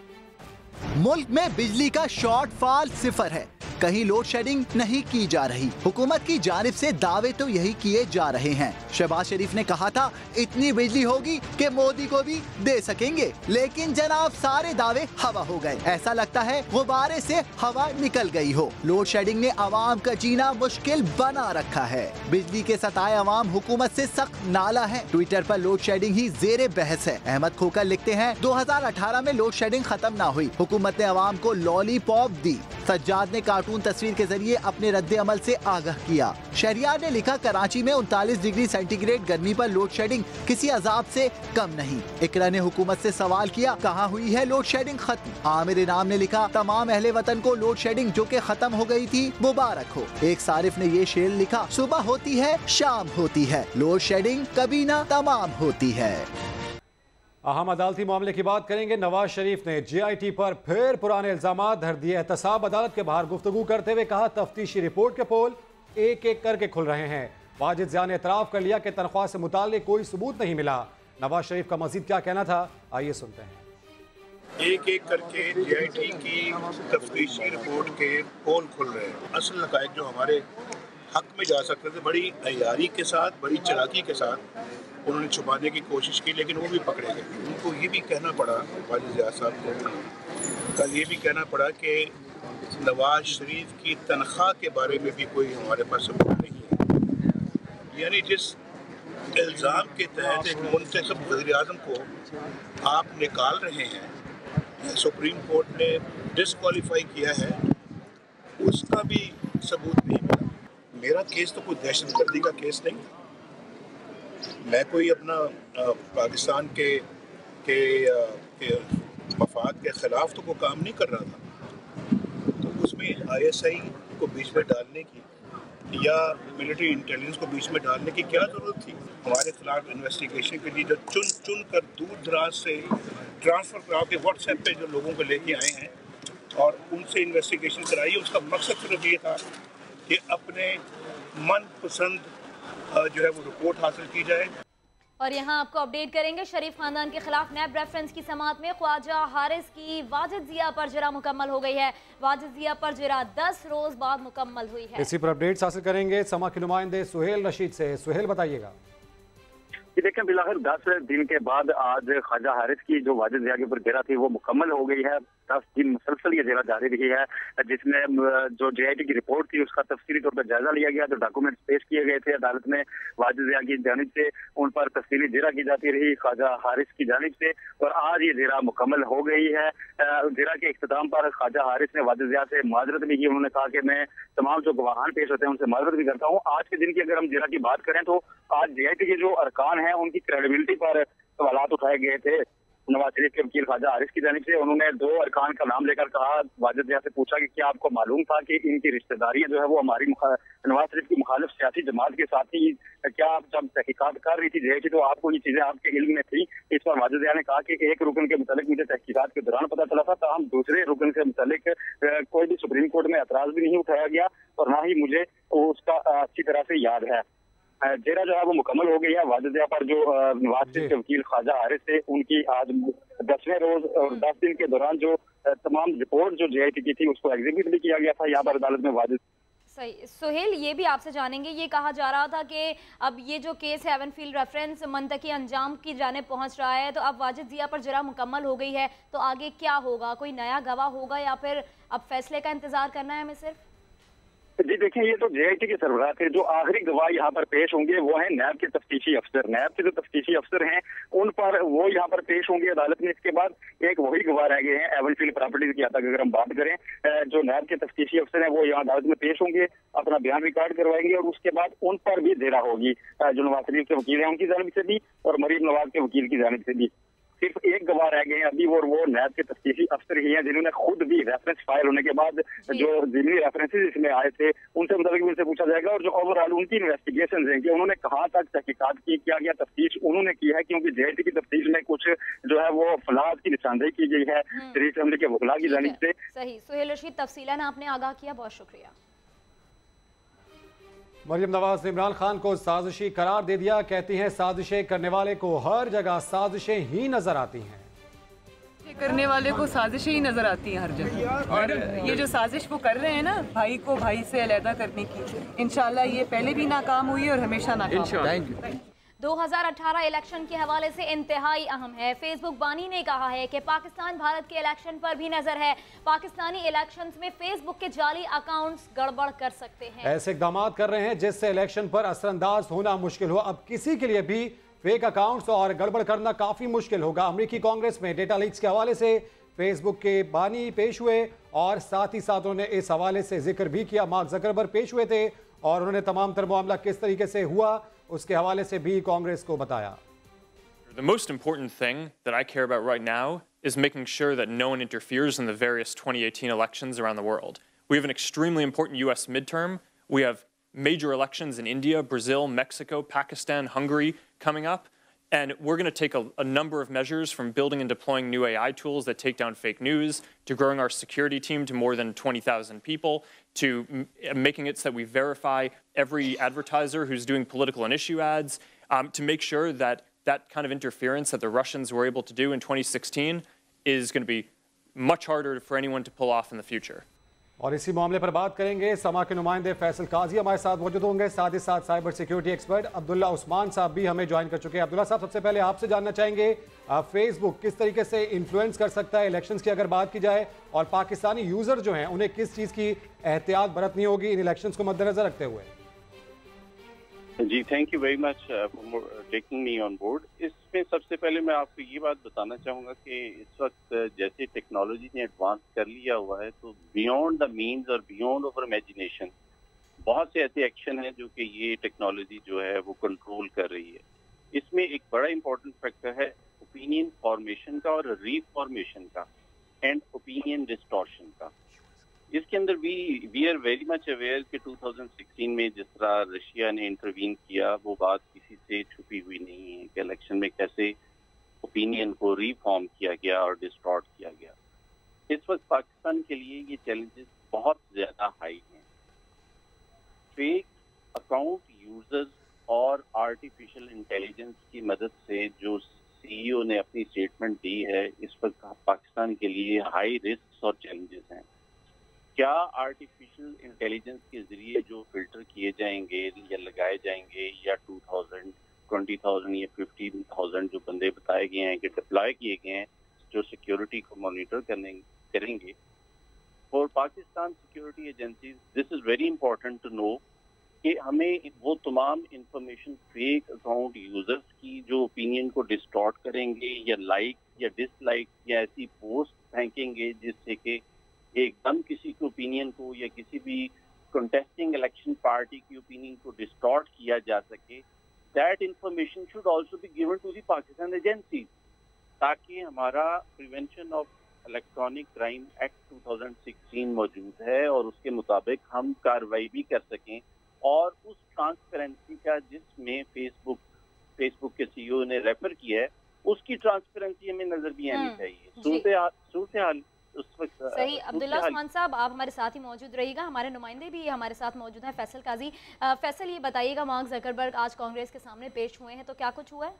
मुल्क में बिजली का शॉर्टफॉल सिफर है, कहीं लोड शेडिंग नहीं की जा रही। हुकूमत की जानिब से दावे तो यही किए जा रहे हैं। शहबाज शरीफ ने कहा था इतनी बिजली होगी कि मोदी को भी दे सकेंगे, लेकिन जनाब सारे दावे हवा हो गए। ऐसा लगता है गुब्बारे से हवा निकल गई हो। लोड शेडिंग ने अवाम का जीना मुश्किल बना रखा है। बिजली के सताए अवाम हुकूमत से सख्त नाला है। ट्विटर पर लोड शेडिंग ही जेरे बहस है। अहमद खोकर लिखते हैं दो हजार अठारह में लोड शेडिंग खत्म ना हुई, हुकूमत ने अवाम को लॉलीपॉप दी। सज्जाद ने कार्टून तस्वीर के जरिए अपने रद्द अमल से आगाह किया। शहरियार ने लिखा कराची में उनतालीस डिग्री सेंटीग्रेड गर्मी पर लोड शेडिंग किसी अजाब से कम नहीं। इकरा ने हुकूमत से सवाल किया कहाँ हुई है लोड शेडिंग खत्म। आमिर इनाम ने लिखा तमाम अहले वतन को लोड शेडिंग जो के खत्म हो गई थी मुबारक हो। एक सारिफ ने ये शेर लिखा सुबह होती है शाम होती है, लोड शेडिंग कभी ना तमाम होती है। अहम अदालती मामले की बात करेंगे। नवाज शरीफ ने जे आई टी पर फिर पुराने इल्जामात धर दिए। एहतसाब अदालत के बाहर गुफ्तगू करते हुए कहा तफ्तीशी रिपोर्ट के पोल एक एक करके खुल रहे हैं। वाजिद ज़िया ने एतराफ़ कर लिया कि तनख्वाह से मुताल्लिक़ कोई सबूत नहीं मिला। नवाज शरीफ का मजीद क्या कहना था, आइए सुनते हैं। एक एक करके जे आई टी की तफ्तीशी रिपोर्ट के पोल खुल रहे हैं। असल नकायद जो हमारे हक में जा सकते थे। बड़ी अय्यारी के साथ, बड़ी चालाकी के साथ उन्होंने छुपाने की कोशिश की, लेकिन वो भी पकड़े गए। उनको ये भी कहना पड़ा, वाजिद ज़िया साहब को कल ये भी कहना पड़ा कि नवाज शरीफ की तनख्वाह के बारे में भी कोई हमारे पास सबूत नहीं है। यानी जिस इल्ज़ाम के तहत एक मुंतखब वज़ीर-ए-आज़म को आप निकाल रहे हैं, सुप्रीम कोर्ट ने डिसक्वालीफाई किया है, उसका भी सबूत नहीं मिला। मेरा केस तो कोई दहशतगर्दी का केस नहीं, मैं कोई अपना आ, पाकिस्तान के के, आ, के मफाद के ख़िलाफ़ तो कोई काम नहीं कर रहा था। तो उसमें आई एस आई को बीच में डालने की या मिलिट्री इंटेलिजेंस को बीच में डालने की क्या ज़रूरत थी? हमारे खिलाफ इन्वेस्टिगेशन के लिए जो चुन चुन कर दूर दराज से ट्रांसफ़र करा के व्हाट्सएप पे जो लोगों को लेके आए हैं और उनसे इन्वेस्टिगेशन कराई, उसका मकसद सिर्फ ये था कि अपने मनपसंद जो है वो रिपोर्ट हासिल की जाए। और यहाँ आपको अपडेट करेंगे, शरीफ खानदान के खिलाफ नैब रेफरेंस की समाअत में ख्वाजा हारिस की वाजिद ज़िया पर जरा मुकम्मल हो गई है। वाजिद ज़िया पर जरा दस रोज बाद मुकम्मल हुई है। इसी पर अपडेट्स हासिल करेंगे समा के नुमाइंदे सुहेल रशीद से। सुहेल बताइएगा। देखें, बिलाखिर दस दिन के बाद आज ख्वाजा हारिस की जो वाजिद ज़िया के ऊपर जेरा थी वो मुकम्मल हो गई है। दस दिन मुसलसल ये जेरा जारी रही है, जिसमें जो जे आई टी की रिपोर्ट थी उसका तफसीली तौर पर जायजा लिया गया। जो डॉक्यूमेंट्स पेश किए गए थे अदालत में वाजिद ज़िया की जानिब से, उन पर तफसीली जेरा की जाती रही ख्वाजा हारिस की जानिब से, और आज ये जेरा मुकम्मल हो गई है। जेरा के इख्तिताम पर ख्वाजा हारिस ने वाजिद ज़िया से माजरत भी की। उन्होंने कहा कि मैं तमाम जो गवाहान पेश होते हैं उनसे माजरत भी करता हूँ। आज के दिन की अगर हम जेरा की बात करें तो आज जे आई टी के जो अरकान हैं उनकी क्रेडिबिलिटी पर सवालात उठाए गए थे नवाज शरीफ के वकील ख्वाजा हारिस की जानिब से। उन्होंने दो अरकान का नाम लेकर कहा, वाजिद ज़िया से पूछा कि क्या आपको मालूम था कि इनकी रिश्तेदारियां जो है वो हमारी नवाज शरीफ की मुखालिफ सियासी जमात के साथ ही, क्या आप जब तहकीकात कर रही थी जे आई टी तो आपको ये चीजें आपके इल्म में थी? इस पर वाजिद ज़िया ने कहा कि एक रुकन के मुतालिक मुझे तहकीकात के दौरान पता चला था, ताहम दूसरे रुकन के मुतालिक कोई भी सुप्रीम कोर्ट में एतराज भी नहीं उठाया गया और ना ही मुझे उसका अच्छी तरह से याद है। जेरा जो है वो मुकम्मल हो गई है। वाजिद ज़िया पर जो नवाज शरीफ के वकील ख्वाजा हारिस थे उनकी आज दसवें रोज और दस दिन के दौरान जो तमाम रिपोर्ट जो जे आई टी की थी उसको एग्जीक्यूट भी किया गया था यहाँ पर अदालत में। वाजिद सही सुहेल, ये भी आपसे जानेंगे, ये कहा जा रहा था कि अब ये जो केस है हेवनफील्ड रेफरेंस मंतकी अंजाम की जाने पहुंच रहा है, तो अब वाजिद ज़िया पर जरा मुकम्मल हो गई है, तो आगे क्या होगा? कोई नया गवाह होगा या फिर अब फैसले का इंतजार करना है हमें सिर्फ? जी देखें, ये तो जे आई टी के सरबराह थे। जो आखिरी गवाह यहाँ पर पेश होंगे वो हैं नैब के तफ्तीशी अफसर। नैब के जो तफ्तीशी अफसर हैं उन पर वो यहाँ पर पेश होंगे अदालत में। इसके बाद एक वही गवाह रह गए हैं एवनफील्ड प्रॉपर्टीज की। अगर हम बात करें, जो नैब के तफ्तीशी अफसर हैं वो यहाँ अदालत में पेश होंगे, अपना बयान रिकॉर्ड करवाएंगे और उसके बाद उन पर भी जेरा होगी। जो नवाज शरीफ के वकील हैं उनकी जानिब से भी और मरीम नवाज के वकील की जानिब से भी। सिर्फ एक गवाह रह गए हैं अभी और वो नैब के तफ्तीशी अफसर ही हैं जिन्होंने खुद भी रेफरेंस फाइल होने के बाद जो जिमनी रेफरेंसेज इसमें आए थे उनसे मुताबिक उनसे पूछा जाएगा और जो ओवरऑल उनकी इन्वेस्टिगेशन है कि उन्होंने कहाँ तक तहकीकात की, क्या क्या तफ्तीश उन्होंने की है, क्योंकि जे आई टी की तफ्तीश में कुछ जो है वो फलाहत की निशानदेही की गई है शरीफ अमली के वकला की जानिब से। सही सुहेल रशीद, तफसीलन आपने आगाह किया, बहुत शुक्रिया। मरियम नवाज ने इमरान खान को साजिशी करार दे दिया। कहती हैं साजिशें करने वाले को हर जगह साजिशें ही नजर आती हैं। करने वाले को साजिशें ही नजर आती हैं हर जगह, और ये जो साजिश वो कर रहे हैं ना भाई को भाई से अलहदा करने की, इंशाल्लाह ये पहले भी नाकाम हुई और हमेशा नाकाम। दो हज़ार अठारह इलेक्शन के हवाले से इंतहाई अहम है। फेसबुक बानी ने कहा है कि पाकिस्तान भारत के इलेक्शन पर भी नजर है। पाकिस्तानी इलेक्शंस में फेसबुक के जाली अकाउंट्स गड़बड़ कर सकते हैं। ऐसे इकदाम कर रहे हैं जिससे इलेक्शन पर असरअंदाज होना मुश्किल हो। अब किसी के लिए भी फेक अकाउंट्स और गड़बड़ करना काफी मुश्किल होगा। अमेरिकी कांग्रेस में डेटा लीक्स के हवाले से फेसबुक के बानी पेश हुए और साथ ही साथ उन्होंने इस हवाले से जिक्र भी किया। मार्क ज़करबर्ग पेश हुए थे और उन्होंने तमाम तर मामला किस तरीके से हुआ उसके हवाले से भी कांग्रेस को बताया। The most important thing that I care about right now is making sure that no one interferes in the various twenty eighteen elections around the world. We have an extremely important U S midterm. We have major elections in India, Brazil, Mexico, Pakistan, Hungary coming up. And we're going to take a, a number of measures, from building and deploying new A I tools that take down fake news, to growing our security team to more than twenty thousand people, to m making it so that we verify every advertiser who's doing political and issue ads, um, to make sure that that kind of interference that the Russians were able to do in twenty sixteen is going to be much harder for anyone to pull off in the future. और इसी मामले पर बात करेंगे। समा के नुमाइंदे फैसल काजी हमारे साथ मौजूद होंगे, साथ ही साथ cyber security expert Abdullah Usman साहब भी हमें ज्वाइन कर चुके हैं। अब्दुल्ला साहब, सबसे पहले आपसे जानना चाहेंगे, फेसबुक किस तरीके से इन्फ्लुएंस कर सकता है इलेक्शंस की अगर बात की जाए, और पाकिस्तानी यूजर जो हैं उन्हें किस चीज़ की एहतियात बरतनी होगी इन इलेक्शंस को मद्देनजर रखते हुए? जी, thank you very much for taking me on board. इसमें सबसे पहले मैं आपको ये बात बताना चाहूँगा कि इस वक्त जैसे टेक्नोलॉजी ने एडवांस कर लिया हुआ है, तो बियॉन्ड द मीन्स और बियॉन्ड ओवर इमेजिनेशन बहुत से ऐसे एक्शन हैं जो कि ये टेक्नोलॉजी जो है वो कंट्रोल कर रही है। इसमें एक बड़ा इंपॉर्टेंट फैक्टर है ओपिनियन फॉर्मेशन का और रीफॉर्मेशन का एंड ओपिनियन डिस्टॉर्शन का। इसके अंदर we we are very much aware कि दो हज़ार सोलह में जिस तरह रशिया ने इंटरवीन किया, वो बात किसी से छुपी हुई नहीं है कि इलेक्शन में कैसे ओपिनियन को रिफॉर्म किया गया और डिस्टॉर्ट किया गया। इस वक्त पाकिस्तान के लिए ये चैलेंजेस बहुत ज्यादा हाई हैं। फेक अकाउंट यूजर्स और आर्टिफिशियल इंटेलिजेंस की मदद से जो सीईओ ने अपनी स्टेटमेंट दी है, इस वक्त पाकिस्तान के लिए हाई रिस्क और चैलेंजेस हैं। क्या आर्टिफिशियल इंटेलिजेंस के जरिए जो फिल्टर किए जाएंगे या लगाए जाएंगे, या टू थाउज़ेंड, ट्वेंटी थाउज़ेंड या फिफ्टीन थाउज़ेंड जो बंदे बताए गए हैं कि डिप्लॉय किए गए हैं जो सिक्योरिटी को मॉनिटर करने करेंगे, for Pakistan security agencies this is very important to know कि हमें वो तमाम इंफॉर्मेशन फेक अकाउंट यूजर्स की जो ओपिनियन को डिस्टॉर्ट करेंगे या लाइक या डिसलाइक या ऐसी पोस्ट फेंकेंगे जिससे कि एकदम किसी के ओपिनियन को या किसी भी कंटेस्टिंग इलेक्शन पार्टी की ओपिनियन को डिस्टॉर्ट किया जा सके, that information should also be given to the Pakistan agencies, ताकि हमारा prevention of electronic crime act दो हज़ार सोलह मौजूद है और उसके मुताबिक हम कार्रवाई भी कर सकें। और उस ट्रांसपेरेंसी का जिसमें फेसबुक फेसबुक के सीईओ ने रेफर किया है, उसकी ट्रांसपेरेंसी हमें नजर भी आनी चाहिए। सूरत हाल सही। अब्दुल्ला उस्मान साहब, आप हमारे साथ ही मौजूद रहिएगा। हमारे नुमाइंदे भी हमारे साथ मौजूद हैं, फैसल काजी। फैसल, ये बताइएगा, मार्क ज़करबर्ग आज कांग्रेस के सामने पेश हुए हैं, तो क्या कुछ हुआ है?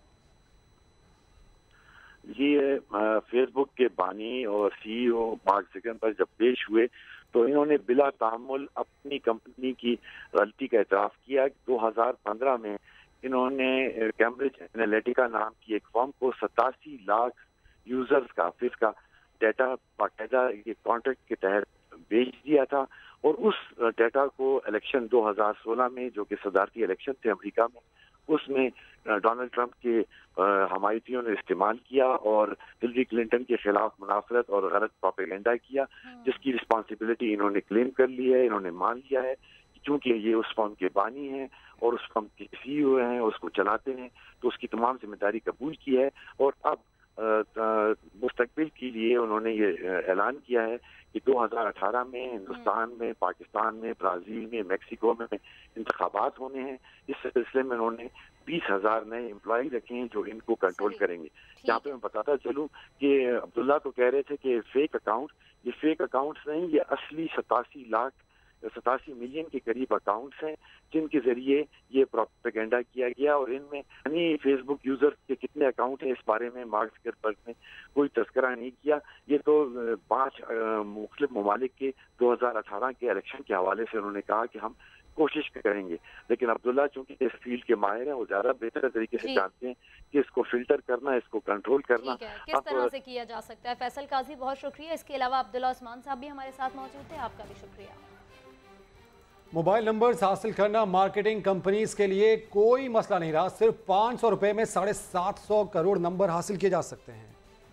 ये फेसबुक के बानी और सीईओ मार्क ज़करबर्ग जब पेश हुए तो इन्होंने बिला तामुल अपनी कंपनी की गलती का एतराफ़ किया। दो हज़ार पंद्रह में इन्होंने कैम्ब्रिज एनालिटिका नाम की एक फर्म को सतासी लाख यूजर्स का फिर का डेटा बाकायदा ये कॉन्ट्रैक्ट के तहत बेच दिया था, और उस डेटा को इलेक्शन दो हज़ार सोलह में, जो कि सदारती इलेक्शन थे अमेरिका में, उसमें डोनाल्ड ट्रंप के हमायतियों ने इस्तेमाल किया और हिलरी क्लिंटन के खिलाफ मुनाफरत और गलत प्रोपेगेंडा किया, जिसकी रिस्पॉन्सिबिलिटी इन्होंने क्लेम कर ली है। इन्होंने मान लिया है कि चूंकि ये उस फर्म के बानी हैं और उस फर्म के सीईओ हैं, उसको चलाते हैं, तो उसकी तमाम जिम्मेदारी कबूल की है। और अब मुस्तकबिल के लिए उन्होंने ये ऐलान किया है कि दो हज़ार अठारह में हिंदुस्तान में, पाकिस्तान में, ब्राज़ील में, मेक्सिको में इंतखाबात होने हैं। इस सिलसिले में उन्होंने बीस हजार नए एम्प्लॉय रखे हैं जो इनको कंट्रोल करेंगे। यहाँ पे मैं बताता चलूँ कि अब्दुल्ला तो कह रहे थे कि फेक अकाउंट, ये फेक अकाउंट्स नहीं, ये असली सतासी लाख सतासी मिलियन के करीब अकाउंट्स हैं जिनके जरिए ये प्रोपेगेंडा किया गया। और इनमें यानी फेसबुक यूजर के कितने अकाउंट हैं इस बारे में मार्क ज़करबर्ग ने कोई तस्करा नहीं किया। ये तो पांच मुख्तलिफ ममालिक के दो हज़ार अठारह के इलेक्शन के हवाले से उन्होंने कहा कि हम कोशिश करेंगे, लेकिन अब्दुल्ला चूंकि इस फील्ड के माहिर हैं, वो ज्यादा बेहतर तरीके से जानते हैं कि इसको फिल्टर करना, इसको कंट्रोल करना किस तरह से किया जा सकता है। फैसल काजी, बहुत शुक्रिया। इसके अलावा अब्दुल्ला उस्मान साहब भी हमारे साथ मौजूद थे, आपका भी शुक्रिया। मोबाइल नंबर्स हासिल करना मार्केटिंग कंपनीज के लिए कोई मसला नहीं रहा। सिर्फ पाँच सौ रुपए में साढ़े सात सौ करोड़ नंबर हासिल किए जा सकते हैं।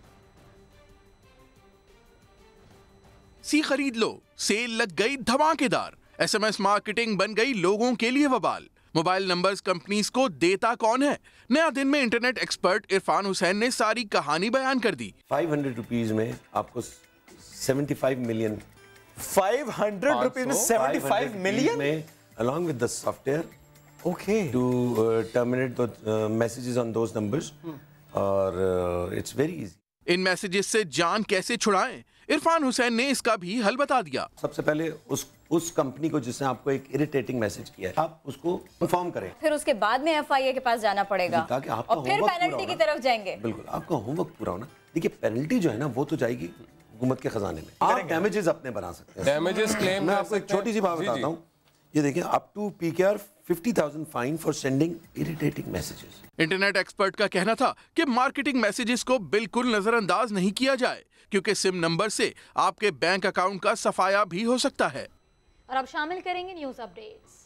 सी खरीद लो, सेल लग गई धमाकेदार। एसएमएस मार्केटिंग बन गई लोगों के लिए वबाल। मोबाइल नंबर्स कंपनीज को देता कौन है? नया दिन में इंटरनेट एक्सपर्ट इरफान हुसैन ने सारी कहानी बयान कर दी। फाइव हंड्रेड रुपीज में आपको seventy five million five hundred rupees में सेवेंटी फाइव मिलियन में along with the software okay to uh, terminate the uh, messages on those numbers और uh, it's very easy। इन मैसेजेस से जान कैसे छुड़ाएं? इरफान हुसैन ने इसका भी हल बता दिया। सबसे पहले उस उस कंपनी को जिसने आपको एक इरिटेटिंग मैसेज किया है, आप उसको इन्फॉर्म करें, फिर उसके बाद में एफआईए के पास जाना पड़ेगा ताकि आपका और फिर पेनल्टी की तरफ जाएंगे। बिल्कुल, आपका होमवर्क पूरा होना। देखिए पेनल्टी जो है ना वो तो जाएगी हुकूमत के खजाने में। आप डैमेजेस अपने बना सकते हैं। डैमेजेस क्लेम मैं आपको एक छोटी सी बात बताता हूँ, ये देखिए, up to PKR fifty thousand fine for sending irritating messages. Internet expert का कहना था कि मार्केटिंग मैसेजेस को बिल्कुल नजरअंदाज नहीं किया जाए, क्योंकि सिम नंबर से आपके बैंक अकाउंट का सफाया भी हो सकता है। और अब शामिल करेंगे न्यूज अपडेट्स।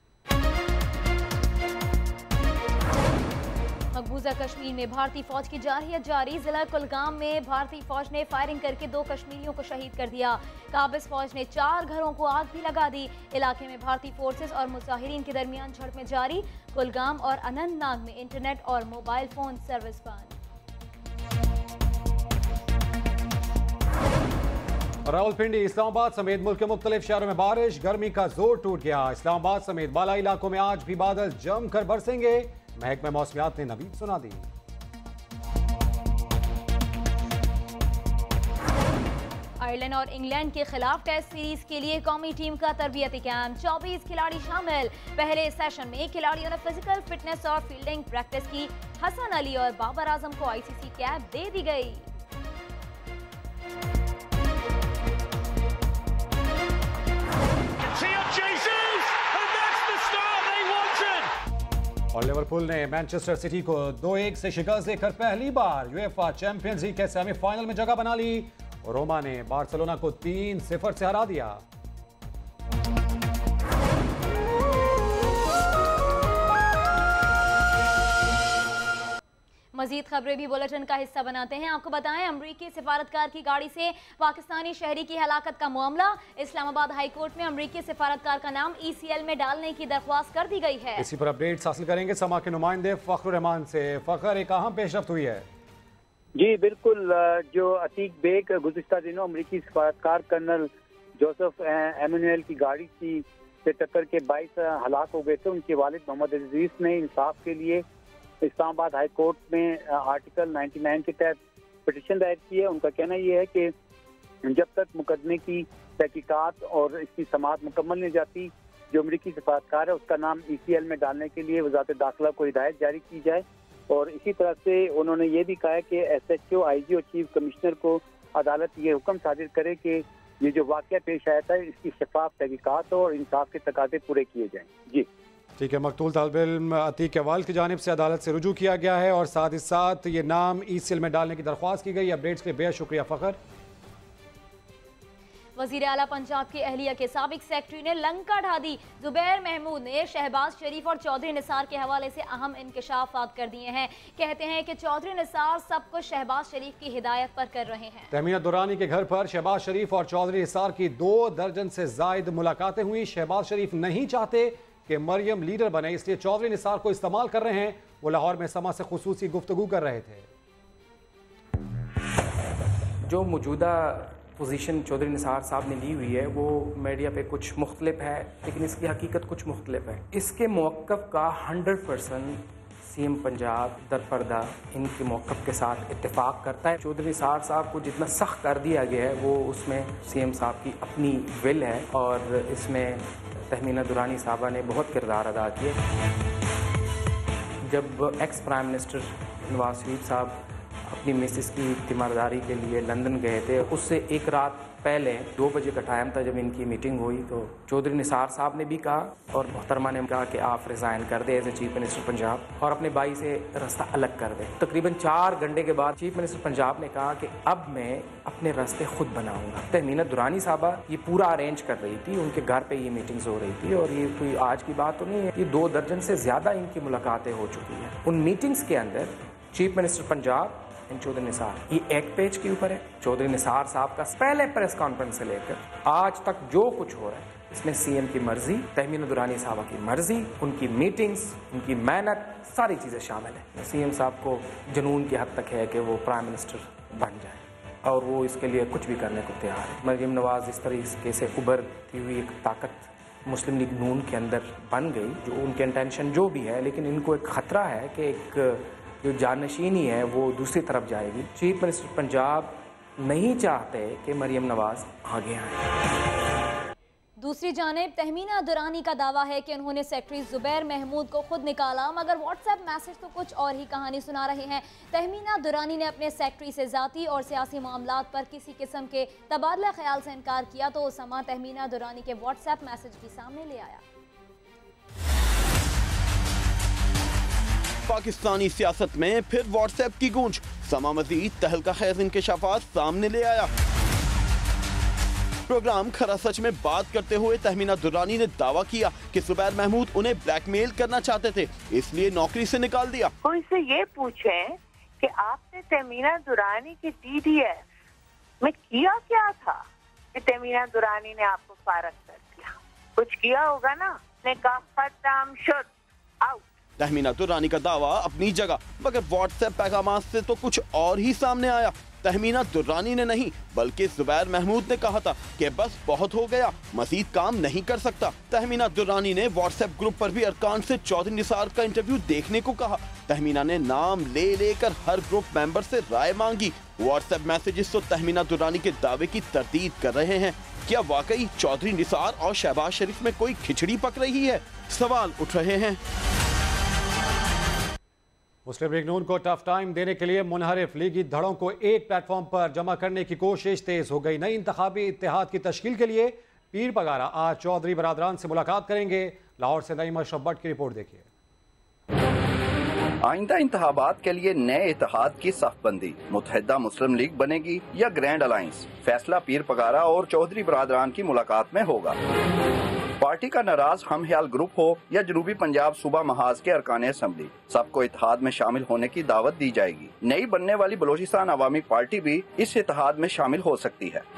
मकबूजा कश्मीर में भारतीय फौज की जारहियत जारी। जिला कुलगाम में भारतीय फौज ने फायरिंग करके दो कश्मीरियों को शहीद कर दिया। काबिज फौज ने चार घरों को आग भी लगा दी। इलाके में भारतीय फोर्सेस और मुजाहिरीन के दरमियान झड़पें जारी। कुलगाम और अनंतनाग में इंटरनेट और मोबाइल फोन सर्विस बंद। रावलपिंडी, इस्लामाबाद समेत मुल्क के मुख्तलिफ शहरों में बारिश, गर्मी का जोर टूट गया। इस्लामाबाद समेत बालाई इलाकों में आज भी बादल जमकर बरसेंगे। महकमा मौसमियात ने नवीद सुना दी। आयरलैंड और इंग्लैंड के खिलाफ टेस्ट सीरीज के लिए कौमी टीम का तरबियती कैंप, चौबीस खिलाड़ी शामिल। पहले सेशन में खिलाड़ियों ने फिजिकल फिटनेस और फील्डिंग प्रैक्टिस की। हसन अली और बाबर आजम को आईसीसी कैप दे दी गई। और लिवरपूल ने मैनचेस्टर सिटी को दो एक से शिकस्त देकर पहली बार यूएफए चैंपियंस लीग के सेमीफाइनल में जगह बना ली। रोमा ने बार्सिलोना को तीन सिफर से हरा दिया। मजीद खबरें भी बुलेटिन का हिस्सा बनाते हैं। आपको बताएं, अमरीकी सिफारतकार की गाड़ी से पाकिस्तानी शहरी की हलाकत का मामला। इस्लामाबाद हाई कोर्ट में अमरीकी सिफारतकार का नाम ईसीएल में डालने की दरख्वास्त कर दी गई है। इसी पर अपडेट्स हासिल करेंगे समा के नुमाइंदे फखरुर रहमान से। फखर, एक अहम पेशरफ्त हुई है। जी बिल्कुल, जो अतीक बेग गुज़िश्ता दिनों अमरीकी सिफारतकार कर्नल जोसेफ एमनुएल की गाड़ी की से टक्कर के बाईस हलाक हो गए थे, उनके वालिद मोहम्मद अजीज ने इंसाफ के लिए इस्लामाबाद हाई कोर्ट में आर्टिकल निन्यानवे के तहत पिटीशन दायर की है। उनका कहना यह है कि जब तक मुकदमे की तहकीकात और इसकी समाअत मुकम्मल नहीं जाती, जो अमरीकी सिफारतकार है उसका नाम ईसीएल में डालने के लिए वजारत दाखिला को हिदायत जारी की जाए। और इसी तरह से उन्होंने ये भी कहा है कि एसएचओ, आईजी और चीफ कमिश्नर को अदालत ये हुक्म सादिर करे कि ये जो वाक़या पेश आया था इसकी शफाफ तहकीकात और इंसाफ के तकाजे पूरे किए जाएं। जी ठीक है, मकतूल तालिब इल्म अतीक के वालिद की जानिब से अदालत से रुजू किया गया है और साथ ही साथ ये नाम ईसीएल में डालने की दरख्वास्त की गई। अपडेट्स के लिए बेहद शुक्रिया फखर। वजीर आला पंजाब की अहलिया के साबिक सेक्रेटरी ने लंका ढा दी। जुबैर महमूद ने शहबाज शरीफ और चौधरी निसार के हवाले से अहम इंकशाफात कर दिए हैं। कहते हैं कि चौधरी निसार सब कुछ शहबाज शरीफ की हिदायत पर कर रहे हैं। तहमीना दुरानी के घर पर शहबाज शरीफ और चौधरी निसार की दो दर्जन से जायद मुलाकातें हुई। शहबाज शरीफ नहीं चाहते कि मरियम लीडर बने, इसलिए चौधरी निसार को इस्तेमाल कर रहे हैं। वो लाहौर में समा से खुसूसी गुफ्तगू कर रहे थे। जो मौजूदा पोजीशन चौधरी निसार साहब ने ली हुई है वो मीडिया पे कुछ मुख्तलिफ है, लेकिन इसकी हकीकत कुछ मुख्तलिफ है। इसके मौक़िफ़ का हंड्रेड परसेंट सीएम पंजाब दरपर्दा इनके मौक़िफ़ के साथ इत्तेफाक करता है। चौधरी निसार साहब को जितना सख्त कर दिया गया है वो उसमें सीएम साहब की अपनी विल है और इसमें तहमीना दुरानी साहबा ने बहुत किरदार अदा किया। जब ex prime minister Nawaz Sharif साहब अपनी मिसेस की तीमारदारी के लिए लंदन गए थे, उससे एक रात पहले दो बजे का टाइम था जब इनकी मीटिंग हुई, तो चौधरी निसार साहब ने भी कहा और मोहतरमा ने कहा कि आप रिज़ाइन कर दें as a chief minister Punjab और अपने भाई से रास्ता अलग कर दें। तकरीबन चार घंटे के बाद चीफ मिनिस्टर पंजाब ने कहा कि अब मैं अपने रास्ते खुद बनाऊंगा। तहमीना दुरानी साहबा ये पूरा अरेंज कर रही थी, उनके घर पे ये मीटिंग्स हो रही थी और ये कोई आज की बात तो नहीं है, ये दो दर्जन से ज़्यादा इनकी मुलाकातें हो चुकी हैं। उन मीटिंग्स के अंदर चीफ मिनिस्टर पंजाब चौधरी निसार, ये एक पेज के ऊपर है। चौधरी निसार साहब का पहले प्रेस कॉन्फ्रेंस से लेकर आज तक जो कुछ हो रहा है इसमें सीएम की मर्जी, तहमीना दुरानी साहबा की मर्जी, उनकी मीटिंग्स, उनकी मेहनत, सारी चीज़ें शामिल हैं। सीएम साहब को जुनून की हद तक है कि वो प्राइम मिनिस्टर बन जाए और वो इसके लिए कुछ भी करने को तैयार है। मरियम नवाज इस तरीके से उभरती हुई एक ताकत मुस्लिम लीग नून के अंदर बन गई, जो उनके इंटेंशन जो भी है, लेकिन इनको एक ख़तरा है कि एक जो जानशीनी है वो दूसरी तरफ जाएगी। चीफ मिनिस्टर पंजाब नहीं चाहते कि मरियम नवाज आगे आए। दूसरी जानिब तहमीना दुरानी का दावा है कि उन्होंने सेक्रेटरी जुबैर महमूद को खुद निकाला, मगर व्हाट्सएप मैसेज तो कुछ और ही कहानी सुना रहे हैं। तहमीना दुरानी ने अपने सेक्रेटरी से जाती और सियासी मामलात पर किसी किस्म के तबादला ख्याल से इनकार किया तो समा तहमीना दुरानी के व्हाट्सएप मैसेज भी सामने ले आया। पाकिस्तानी सियासत में फिर व्हाट्सएप की गूंज, समा मजीद तहलका खेज इंकशाफात सामने ले आया। प्रोग्राम खरा सच में बात करते हुए तहमीना दुरानी ने दावा किया कि जुबैर महमूद उन्हें ब्लैकमेल करना चाहते थे, इसलिए नौकरी से निकाल दिया। कोई से ये पूछें कि आपने तहमीना दुरानी के टी डी एस में किया क्या था कि तहमीना दुरानी ने आपको फारग कर दिया? कुछ किया होगा ना, ने कहा खत्म शुद आउट। तहमीना दुरानी का दावा अपनी जगह, मगर व्हाट्सएप पैगाम से तो कुछ और ही सामने आया। तहमीना दुरानी ने नहीं बल्कि जुबैर महमूद ने कहा था कि बस बहुत हो गया, मजीद काम नहीं कर सकता। तहमीना दुरानी ने व्हाट्सएप ग्रुप पर भी अरकान से चौधरी निसार का इंटरव्यू देखने को कहा। तहमीना ने नाम ले लेकर हर ग्रुप मेंबर से राय मांगी। व्हाट्सएप मैसेजेस तो तहमीना दुरानी के दावे की तरदीद कर रहे हैं। क्या वाकई चौधरी निसार और शहबाज शरीफ में कोई खिचड़ी पक रही है? सवाल उठ रहे हैं। मुस्लिम लीग नून को टफ टाइम देने के लिए मुनहरिफ लीगी धड़ों को एक प्लेटफॉर्म पर जमा करने की कोशिश तेज हो गई। नई इंतखाबी इत्तेहाद की तश्कील के लिए पीर पगारा आज चौधरी बरादरान से मुलाकात करेंगे। लाहौर से नईम अशरफ भट्ट की रिपोर्ट देखिए। आइंदा इंतखाबात के लिए नए इत्तेहाद की सफबंदी, मुत्तहिदा मुस्लिम लीग बनेगी या ग्रैंड अलायंस, फैसला पीर पगारा और चौधरी बरादरान की मुलाकात में होगा। पार्टी का नाराज हम ख्याल ग्रुप हो या जनूबी पंजाब सूबा महाज के अरकान असम्बली, सबको इत्तेहाद में शामिल होने की दावत दी जाएगी। नई बनने वाली बलोचिस्तान अवामी पार्टी भी इस इत्तेहाद में शामिल हो सकती है।